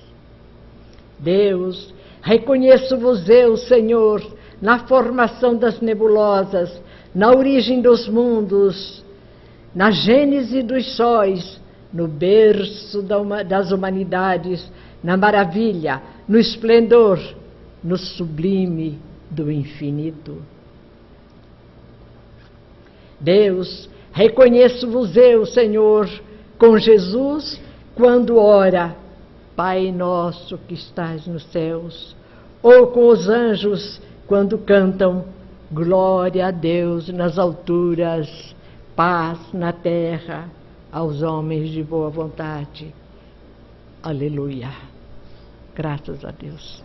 Deus, reconheço-vos eu, Senhor, na formação das nebulosas, na origem dos mundos, na gênese dos sóis, no berço das humanidades, na maravilha, no esplendor, no sublime do infinito. Deus, reconheço-vos eu, Senhor, com Jesus, quando ora, Pai nosso que estás nos céus, ou com os anjos, quando cantam, glória a Deus nas alturas, paz na terra, aos homens de boa vontade. Aleluia. Graças a Deus.